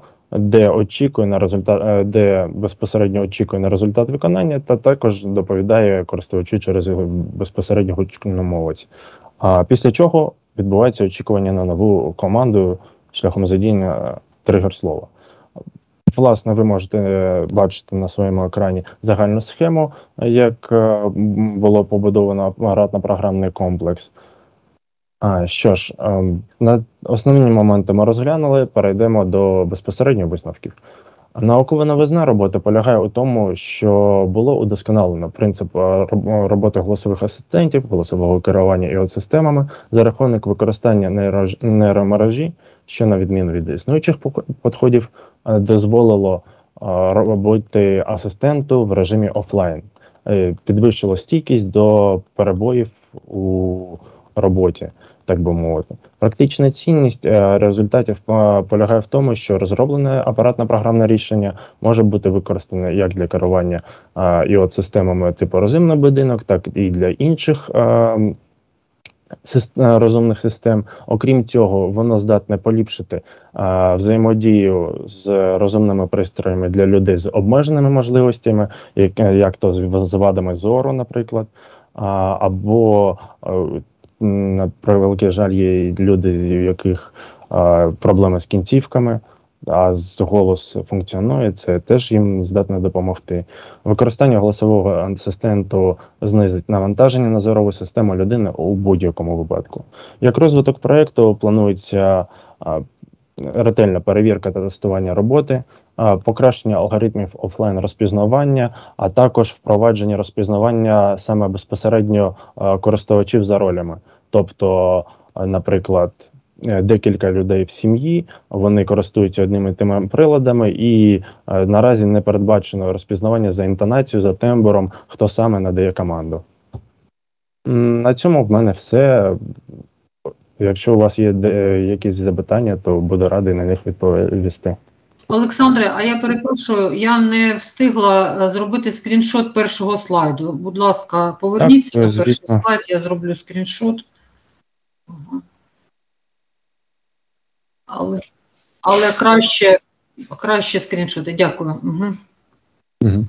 де безпосередньо очікує на результат виконання та також доповідає користувачу через безпосередньо гучномовець. Після чого відбувається очікування на нову команду шляхом задіяння тригер-слова. Власне, ви можете бачити на своєму екрані загальну схему, як було побудовано апаратно-програмний комплекс. Що ж, основні моменти ми розглянули, перейдемо до безпосередньо висновків. Наукова новизна роботи полягає у тому, що було удосконалено принцип роботи голосових асистентів, голосового керування IoT-системами за рахунок використання нейромережі, що на відміну від існуючих підходів дозволило робити асистенту в режимі офлайн, підвищило стійкість до перебоїв у роботі, так би мовити. Практична цінність результатів полягає в тому, що розроблене апаратно-програмне рішення може бути використане як для керування IoT-системами типу розумний будинок, так і для інших розумних систем. Окрім цього, воно здатне поліпшити взаємодію з розумними пристроями для людей з обмеженими можливостями, як то з вадами зору, наприклад, або, на превеликий жаль, є люди, у яких проблеми з кінцівками, а голос функціонує, це теж їм здатне допомогти. Використання голосового асистенту знизить навантаження на зорову систему людини у будь-якому випадку. Як розвиток проєкту планується ретельна перевірка та тестування роботи, покращення алгоритмів офлайн-розпізнавання, а також впровадження розпізнавання саме безпосередньо користувачів за ролями. Тобто, наприклад, декілька людей в сім'ї, вони користуються одними і тими приладами, і наразі не передбачено розпізнавання за інтонацією, за тембром, хто саме надає команду. На цьому в мене все. Якщо у вас є якісь запитання, то буду радий на них відповісти. Олександре, а я перепрошую, я не встигла зробити скріншот першого слайду. Будь ласка, поверніться на перший слайд, я зроблю скріншот. Але краще скріншоти. Дякую. Угу.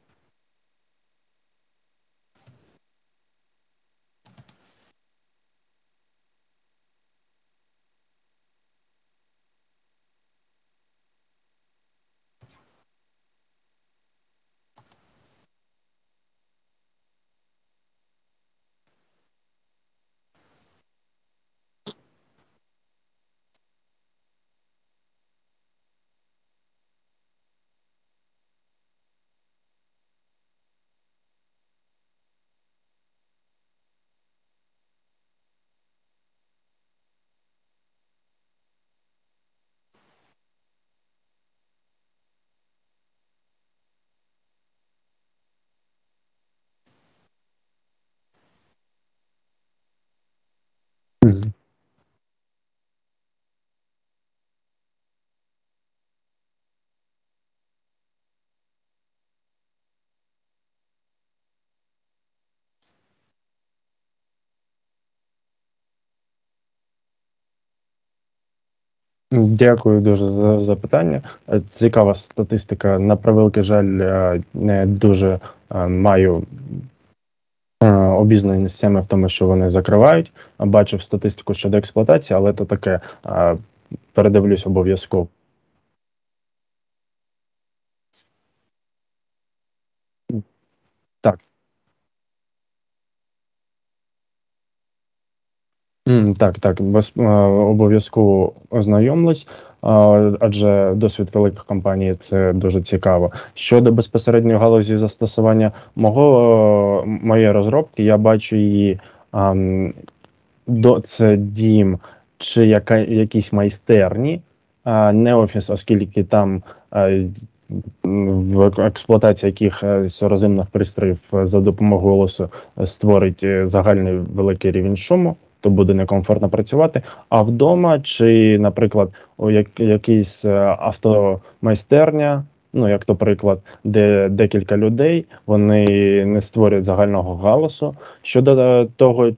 Дякую дуже за запитання. Цікава статистика. На превеликий жаль, не дуже маю обізнаність саме в тому, що вони закривають. Бачив статистику щодо експлуатації, але то таке, передивлюсь обов'язково. Так. Так, обов'язково ознайомлюсь, адже досвід великих компаній – це дуже цікаво. Щодо безпосередньої галузі застосування моєї розробки, я бачу її, це дім чи якісь майстерні, не офіс, оскільки там в експлуатації якихось розумних пристроїв за допомогою голосу створить загальний великий рівень шуму, то буде некомфортно працювати. А вдома чи, наприклад, якийсь автомайстерня, як то приклад, де декілька людей, вони не створюють загального галасу. Щодо того,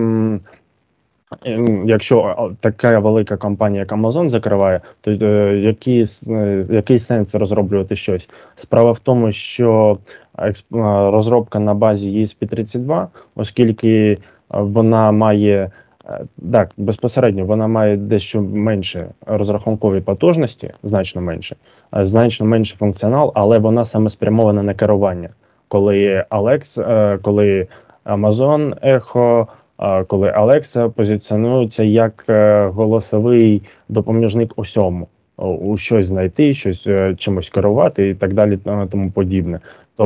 якщо така велика компанія, як Amazon, закриває, то який сенс розроблювати щось? Справа в тому, що розробка на базі ESP32, оскільки вона має, так, безпосередньо, вона має дещо менше розрахункові потужності, значно менше функціонал, але вона саме спрямована на керування. Коли коли Amazon Echo, коли Alexa позиціонується як голосовий допоміжник усьому, у щось знайти, щось чимось керувати і так далі, тому подібне.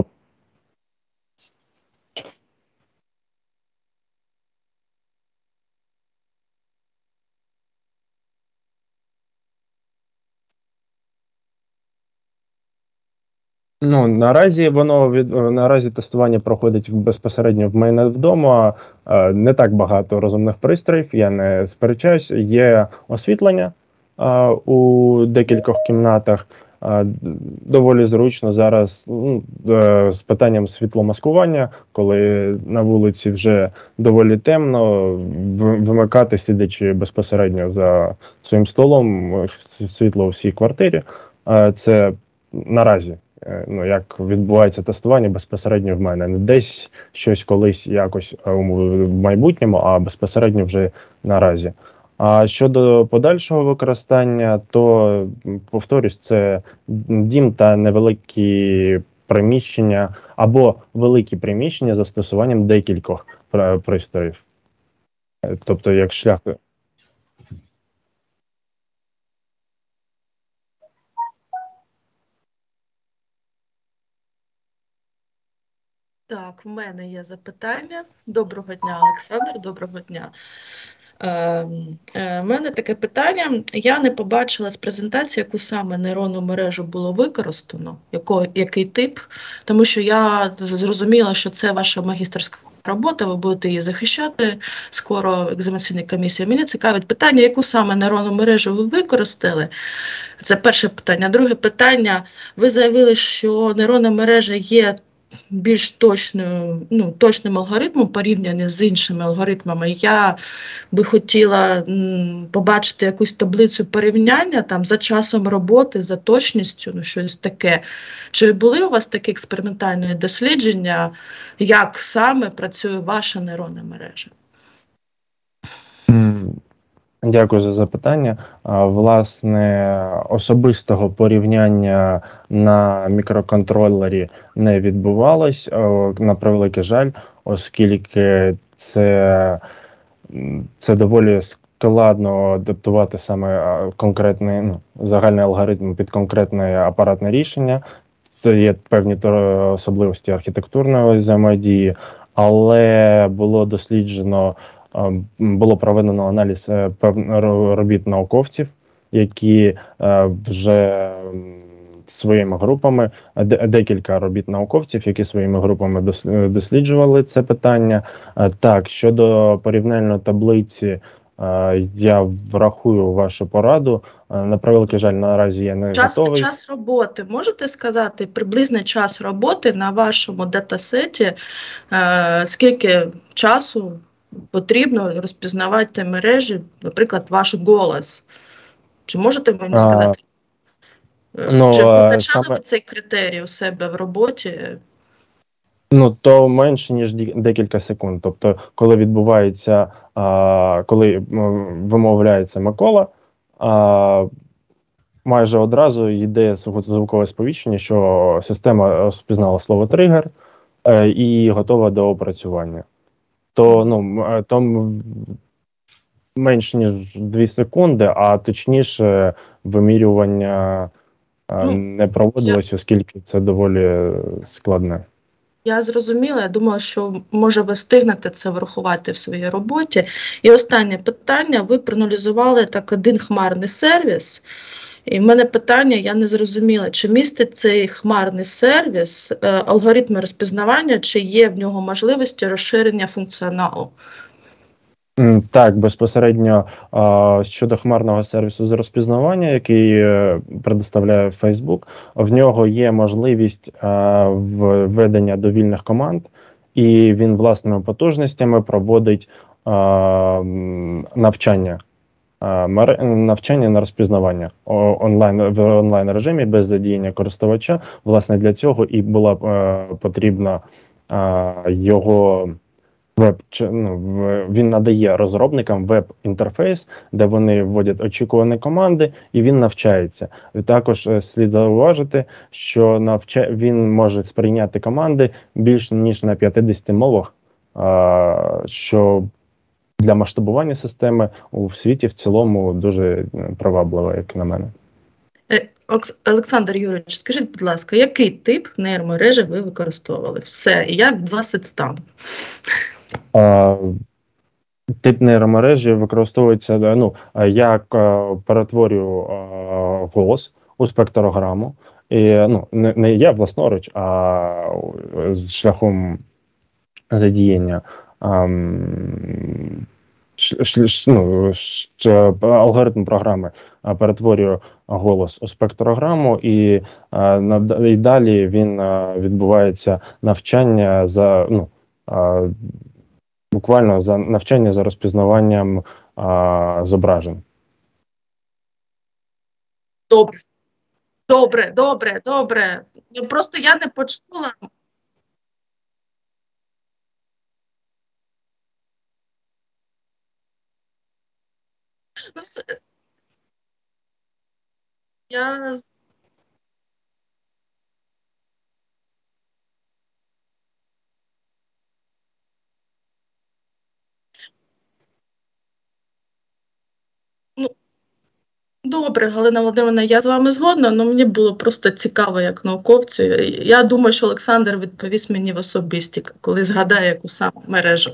Наразі тестування проходить безпосередньо в мене вдома. Не так багато розумних пристроїв, я не сперечаюсь. Є освітлення у декількох кімнатах. Доволі зручно зараз з питанням світломаскування, коли на вулиці вже доволі темно, вимикати, сидячи безпосередньо за своїм столом, світло у всій квартирі. Це наразі. Як відбувається тестування безпосередньо в мене. Не десь щось колись якось в майбутньому, а безпосередньо вже наразі. А щодо подальшого використання, то, повторюсь, це дім та невеликі приміщення або великі приміщення з застосуванням декількох пристроїв. Тобто, як шлях... Так, в мене є запитання. Доброго дня, Олександр, доброго дня. В мене таке питання. Я не побачила з презентації, яку саме нейронну мережу було використано, який тип, тому що я зрозуміла, що це ваша магістерська робота, ви будете її захищати скоро екзаменаційній комісії. Мені цікавить питання, яку саме нейронну мережу ви використали? Це перше питання. Друге питання. Ви заявили, що нейронна мережа є більш точним алгоритмом порівняно з іншими алгоритмами. Я би хотіла побачити якусь таблицю порівняння там за часом роботи, за точністю, щось таке. Чи були у вас такі експериментальні дослідження, як саме працює ваша нейронна мережа? Дякую за запитання. Власне, особистого порівняння на мікроконтролері не відбувалось, на превеликий жаль, оскільки це доволі складно адаптувати саме конкретний загальний алгоритм під конкретне апаратне рішення. Це є певні особливості архітектурної взаємодії, але було проведено аналіз робіт науковців, які вже своїми групами, декілька робіт науковців, які своїми групами досліджували це питання. Так, щодо порівняльної таблиці, я врахую вашу пораду. На превеликий жаль, наразі я не готовий. Час роботи. Можете сказати приблизний час роботи на вашому датасеті, скільки часу потрібно розпізнавати мережі, наприклад, ваш голос? Чи можете мені сказати? Чи визначали ви цей критерій у себе в роботі? То менше, ніж декілька секунд. Тобто, коли відбувається, коли вимовляється Микола, майже одразу йде звукове сповіщення, що система розпізнала слово тригер і готова до опрацювання. То менше, ніж 2 секунди, а точніше вимірювання не проводилось, оскільки це доволі складне. Я зрозуміла, я думала, що, може, ви встигнете це врахувати в своїй роботі. І останнє питання. Ви проаналізували один хмарний сервіс. І в мене питання, я не зрозуміла, чи містить цей хмарний сервіс алгоритми розпізнавання, чи є в нього можливості розширення функціоналу? Так, безпосередньо щодо хмарного сервісу з розпізнавання, який предоставляє Facebook, в нього є можливість введення довільних команд, і він власними потужностями проводить навчання на розпізнавання в онлайн режимі без задіяння користувача. Власне, для цього і була потрібна його він надає розробникам веб-інтерфейс, де вони вводять очікувані команди, і він навчається. І також слід зауважити, що він може сприйняти команди більш ніж на 50 мовах, що для масштабування системи у світі в цілому дуже привабливо, як на мене. Олександр Юрійович, скажіть, будь ласка, який тип нейромережі ви використовували? Все, і я від вас відстану. Тип нейромережі використовується, я перетворюю голос у спектрограму. І, не я власноруч, а з шляхом задіяння алгоритм програми перетворюю голос у спектрограму, і далі відбувається навчання буквально навчання за розпізнаванням зображень. Добре. Просто я не почула. Я... Добре, Галина Володимирівна, я з вами згодна, але мені було просто цікаво, як науковцю. Я думаю, що Олександр відповість мені в особисті, коли згадає яку саме мережу.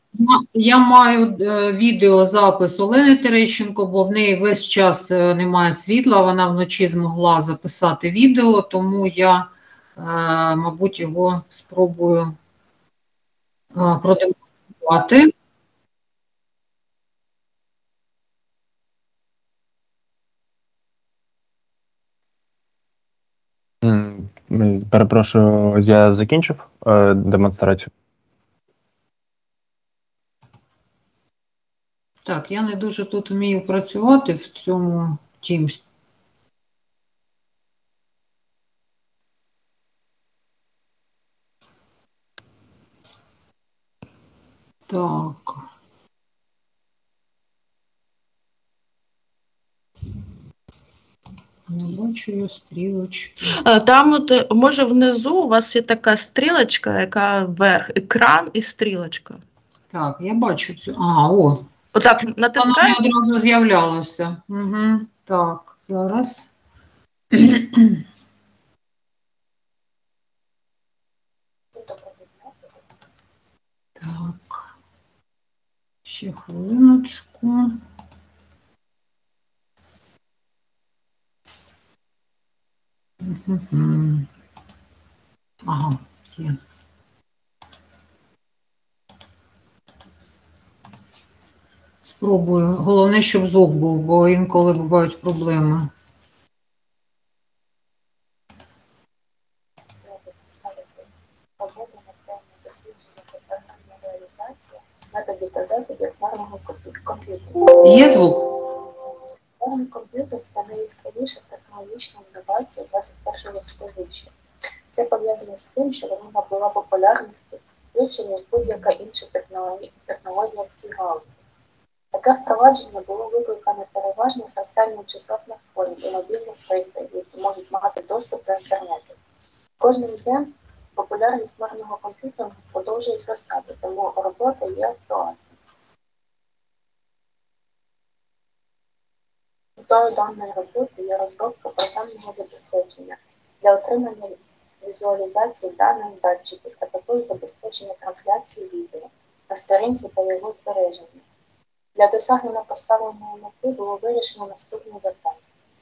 Я маю відеозапис Олени Терещенко, бо в неї весь час немає світла, вона вночі змогла записати відео, тому я, мабуть, його спробую продемонструвати. Перепрошую, я закінчив демонстрацію. Так, я не дуже тут вмію працювати в цьому Teams. Так. Не бачу я стрілочки. Там от, може, внизу у вас є така стрілочка, яка вверх, екран і стрілочка. Так, я бачу цю. О. Отак Воно натискаєте. не одразу з'являлося. Угу. Так, зараз. Так. Ще хвилиночку. Ага, є. Спробую. Головне, щоб звук був, бо інколи бувають проблеми. Є звук? Квантовий комп'ютер – це найяскравіша технологічна інновація 21-го сторіччя. Це пов'язано з тим, що вона набула популярності більше, ніж будь-яка інша технологія в цій галузі. Таке впровадження було викликане переважно зростанням числа смартфонів і мобільних пристроїв, які можуть мати доступ до інтернету. Кожним днем популярність хмарного комп'ютера продовжує зростати, тому робота є актуальна. Метою даної роботи є розробка програмного забезпечення для отримання візуалізації даних датчиків, а також забезпечення трансляції відео на сторінці та його збереження. Для досягнення поставленої мети було вирішено наступні завдання.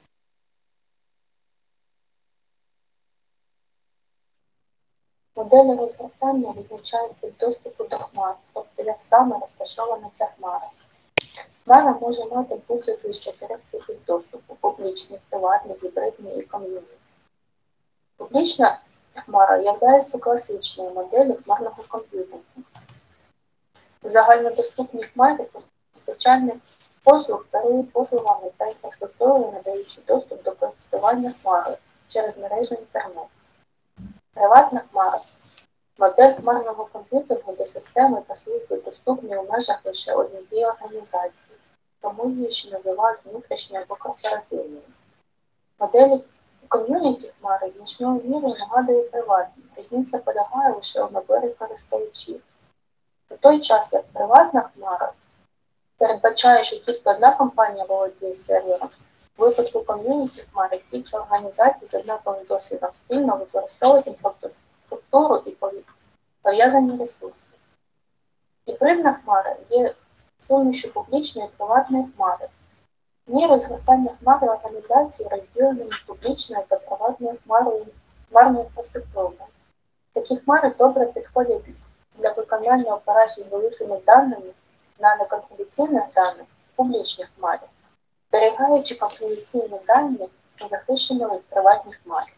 Моделі розгортання визначають тип доступу до хмар, тобто як саме розташована ця хмара. Хмара може мати будь-який з 4 типів доступу – публічний, приватний, гібридний і ком'юніті. Публічна хмара є класичною моделлю хмарного комп'ютера. У загальнодоступній хмарі постачальник послуг керує послугами та інфраструктурою, надаючи доступ до користування хмарою через мережу інтернет. Приватна хмара – модель хмарного комп'ютера, де системи та служби доступні у межах лише однієї організації, тому її ще називають внутрішньою або корпоративною. Моделі ком'юніті хмари значною мірою нагадує приватні. Різниця полягає лише у наборі користувачів. У той час, як приватна хмара передбачає, що тільки одна компанія володіє сервером, у випадку ком'юніті хмари кілька організацій з однаковим досвідом спільно використовують інфраструктуру і пов'язані ресурси. Гібридна хмара є сумішю публічної і приватної хмари. В ній розгортання хмари організації розділені між публічною та приватною хмарною інфраструктурою. Такі хмари добре підходять для виконання операцій з великими даними на неконфіденційних даних в публічній хмарі, зберігаючи конфіденційні дані у захищеній приватній хмарі.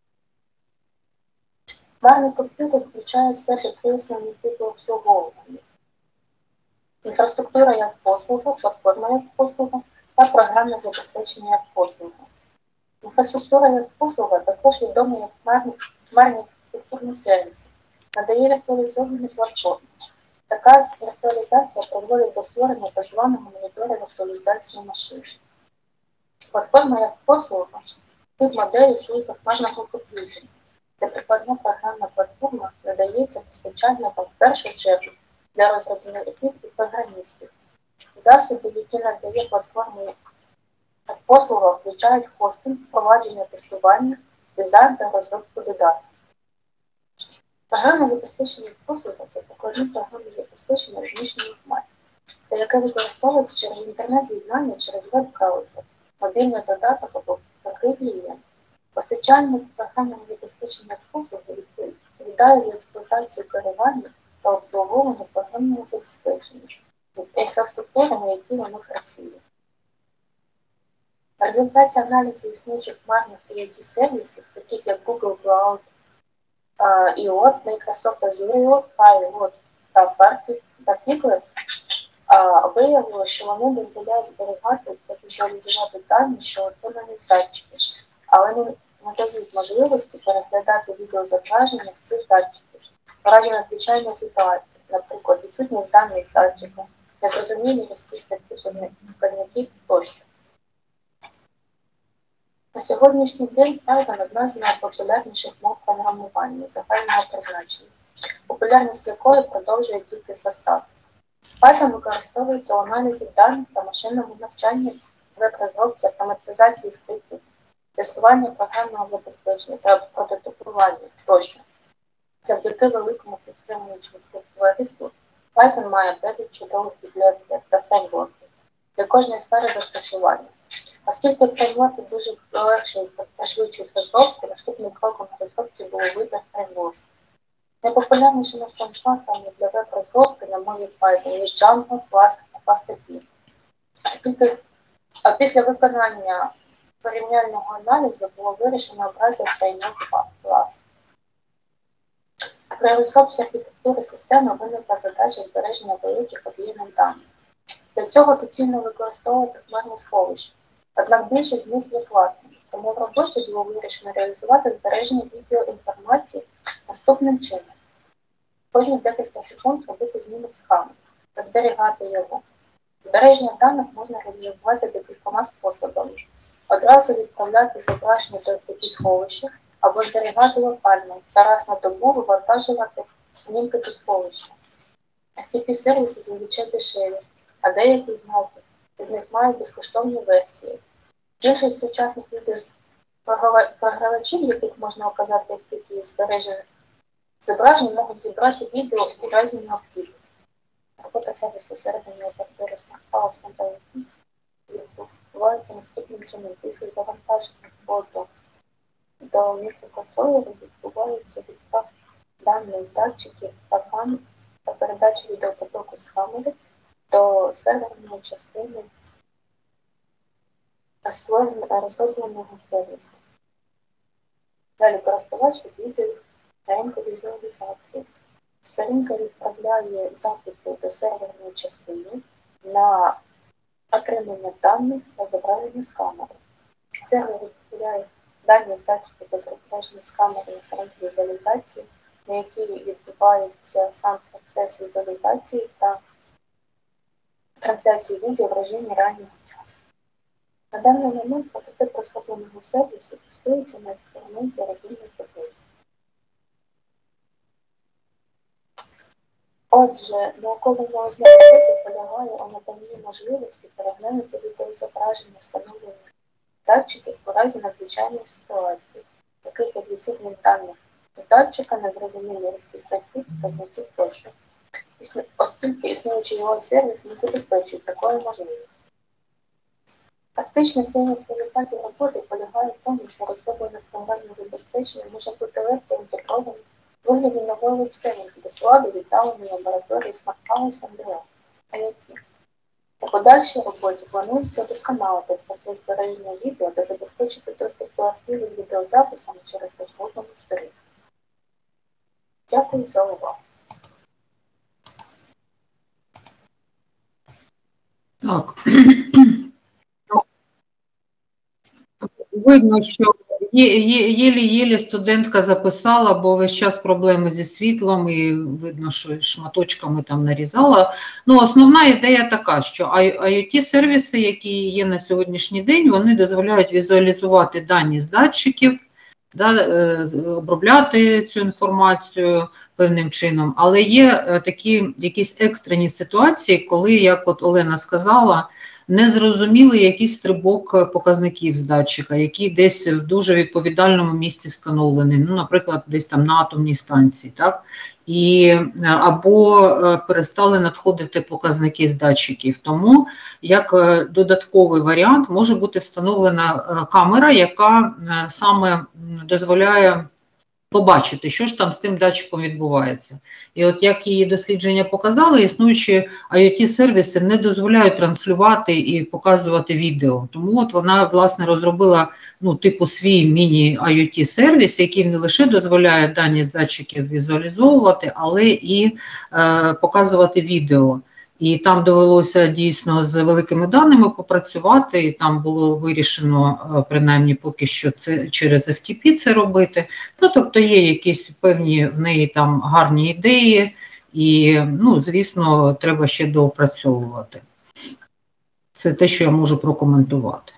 Хмарний комп'ютер включає в себе 3 основні типи обслуговування. Інфраструктура як послуга, платформа як послуга та програмне забезпечення як послуга. Інфраструктура як послуга також відома як хмарні інфраструктурні сервіси, надає віртуалізовані платформи. Така віртуалізація приводить до створення так званого монітора віртуалізації машин. Платформа як послуга – тип моделі служби хмарного комп'ютера, де прикладна програмна платформа надається постачальникам в першу чергу для розробників і програмістів. Засоби, які надає платформа як послуга, включають хостинг, впровадження тестування, дизайн та розробку додатків. Програмне забезпечення послуга – це покладні програмне забезпечення розміщення в хмарі, та яке використовується через інтернет-з'єднання, через веб-браузер, мобільний додаток або такий клієнт. Постачальник програмного забезпечення послуги відповідає за експлуатацію керування та обслуговування програмного забезпечення інфраструктури, на якій воно працює. В результаті аналізу існуючих хмарних IoT-сервісів, таких як Google Cloud, IoT, Microsoft Azure, Firewall та Particulate, виявило, що вони дозволяють зберігати та візуалізувати дані, що отримані з датчиків, але не надають можливості переглядати відеозображення з цих датчиків в разі надзвичайної ситуації, наприклад, відсутність даних з датчика, незрозумілі різкі статті показників тощо. На сьогоднішній день Python – одна з найпопулярніших мов програмування загального призначення, популярність якої продовжує тільки зростати. Python використовується у аналізі даних та машинному навчанні, веб-розробці, автоматизації скриптів, тестування програмного забезпечення та прототипування тощо. Завдяки великому підтримуючому співтовариству Python має безліч чудових бібліотек та фреймворків для кожної сфери застосування. Оскільки фреймворки дуже полегшують та пришвидшують розробку, наступним кроком в розробці було вибір фреймворків. Найпопулярнішими фреймворками для веб-розробки на мові Python є Django, Flask та FastAPI. Оскільки після виконання порівняльного аналізу було вирішено обрати фреймворк Flask. При розробці архітектури системи виникла задача збереження великих об'ємів даних. Для цього доцільно використовувати хмарні сховища, однак більшість з них є платними, тому в роботі було вирішено реалізувати збереження відеоінформації наступним чином. Кожні декілька секунд робити зміну схеми та зберігати його. Збереження даних можна реалізувати декількома способами. Одразу відправляти зображення до FTP сховища або зберігати локально та раз на добу вивантажувати знімки до сховища. FTP-сервіси зазвичай дешеві, а деякі з них мають безкоштовні версії. Більшість сучасних відеопрогравачів, яких можна оказати FTP збереження зображення, можуть зібрати відео у разі необхідності. Робота сервісу середньої оператори SmartHouse та IoT відбувається наступним чином. Після завантаження фото до мікроконтролеру відбувається відправ даних з датчиків та камер та передача відеопотоку з камери до серверної частини розробленого сервісу. Далі користувач відвідує сторінку візуалізації. Сторінка відправляє запити до серверної частини на отримання даних та зображення з камери. Сервер відправляє дані з датчиків та зображення з камери на сторінку візуалізації, на якій відбувається сам процес візуалізації та трансляції відео в режимі реального часу. На даний момент прототип розробленого сервісу тестується на експерименті розумної таблиці. Отже, науково-наукова робота полягає у наданні можливості переглянути відеозображення встановлених датчиків у разі надзвичайної ситуації, таких як відсутність даних з датчика, незрозумілі різкі статті, показників тощо. Оскільки існуючий його сервіс не забезпечує такої можливості. Практична цінність результатів роботи полягає в тому, що розроблене програмне забезпечення може бути легко інтегроване в вигляді нової веб-сторінки до складу віддаленої лабораторії SmartHouse MDL IoT. У подальшій роботі планується удосконалити процес збереження відео та забезпечити доступ до архіву з відеозаписами через розроблену сторінку. Дякую за увагу. Так. Видно, що єлі-єлі студентка записала, бо весь час проблеми зі світлом і видно, що шматочками там нарізала. Ну, основна ідея така, що IoT-сервіси, які є на сьогоднішній день, вони дозволяють візуалізувати дані з датчиків, обробляти цю інформацію певним чином. Але є такі якісь екстрені ситуації, коли, як от Олена сказала, незрозумілий якийсь стрибок показників з датчика, який десь в дуже відповідальному місці встановлений, ну, наприклад, десь там на атомній станції, так? Або перестали надходити показники з датчиків. Тому як додатковий варіант може бути встановлена камера, яка саме дозволяє побачити, що ж там з тим датчиком відбувається. І от як її дослідження показали, існуючі IoT-сервіси не дозволяють транслювати і показувати відео. Тому от вона, власне, розробила, ну, типу свій міні-IoT-сервіс, який не лише дозволяє дані з датчиків візуалізовувати, але і показувати відео. І там довелося дійсно з великими даними попрацювати, і там було вирішено, принаймні поки що, це через FTP це робити. Ну, тобто є якісь певні в неї там гарні ідеї, і, ну, звісно, треба ще доопрацьовувати. Це те, що я можу прокоментувати.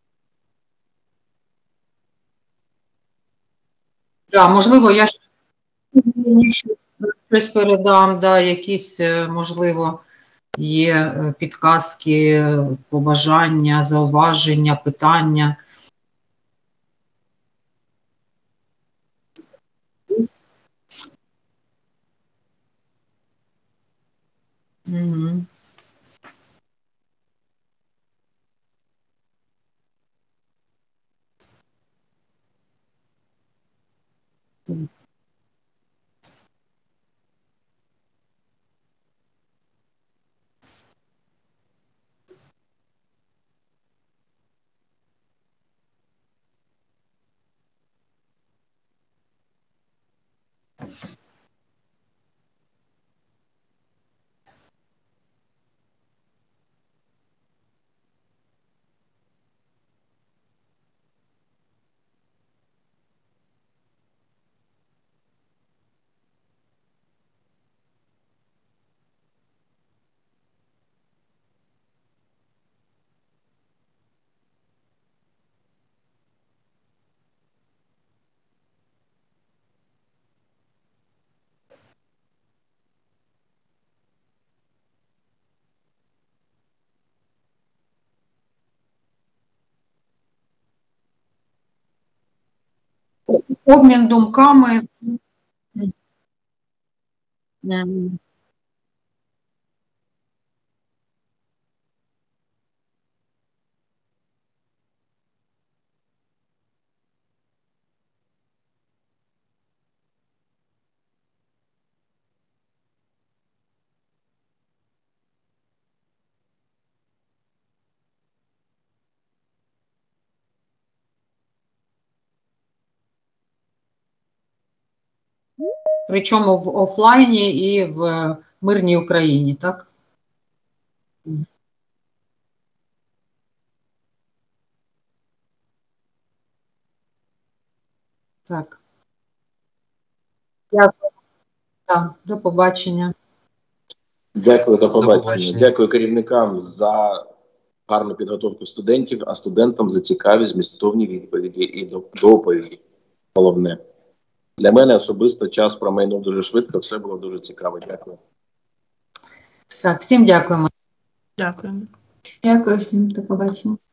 Да, можливо, я щось передам, да, якісь, можливо, є підказки, побажання, зауваження, питання. Угу. Обмін думками. Причому в офлайні і в мирній Україні, так? Так. Дякую. Так, до побачення. Дякую, до побачення. Дякую керівникам за гарну підготовку студентів, а студентам за цікаві змістовні відповіді і доповіді. Головне. Для мене особисто час промайнув дуже швидко, все було дуже цікаво. Дякую. Так, всім дякуємо. Дякуємо. Дякую всім, до побачення.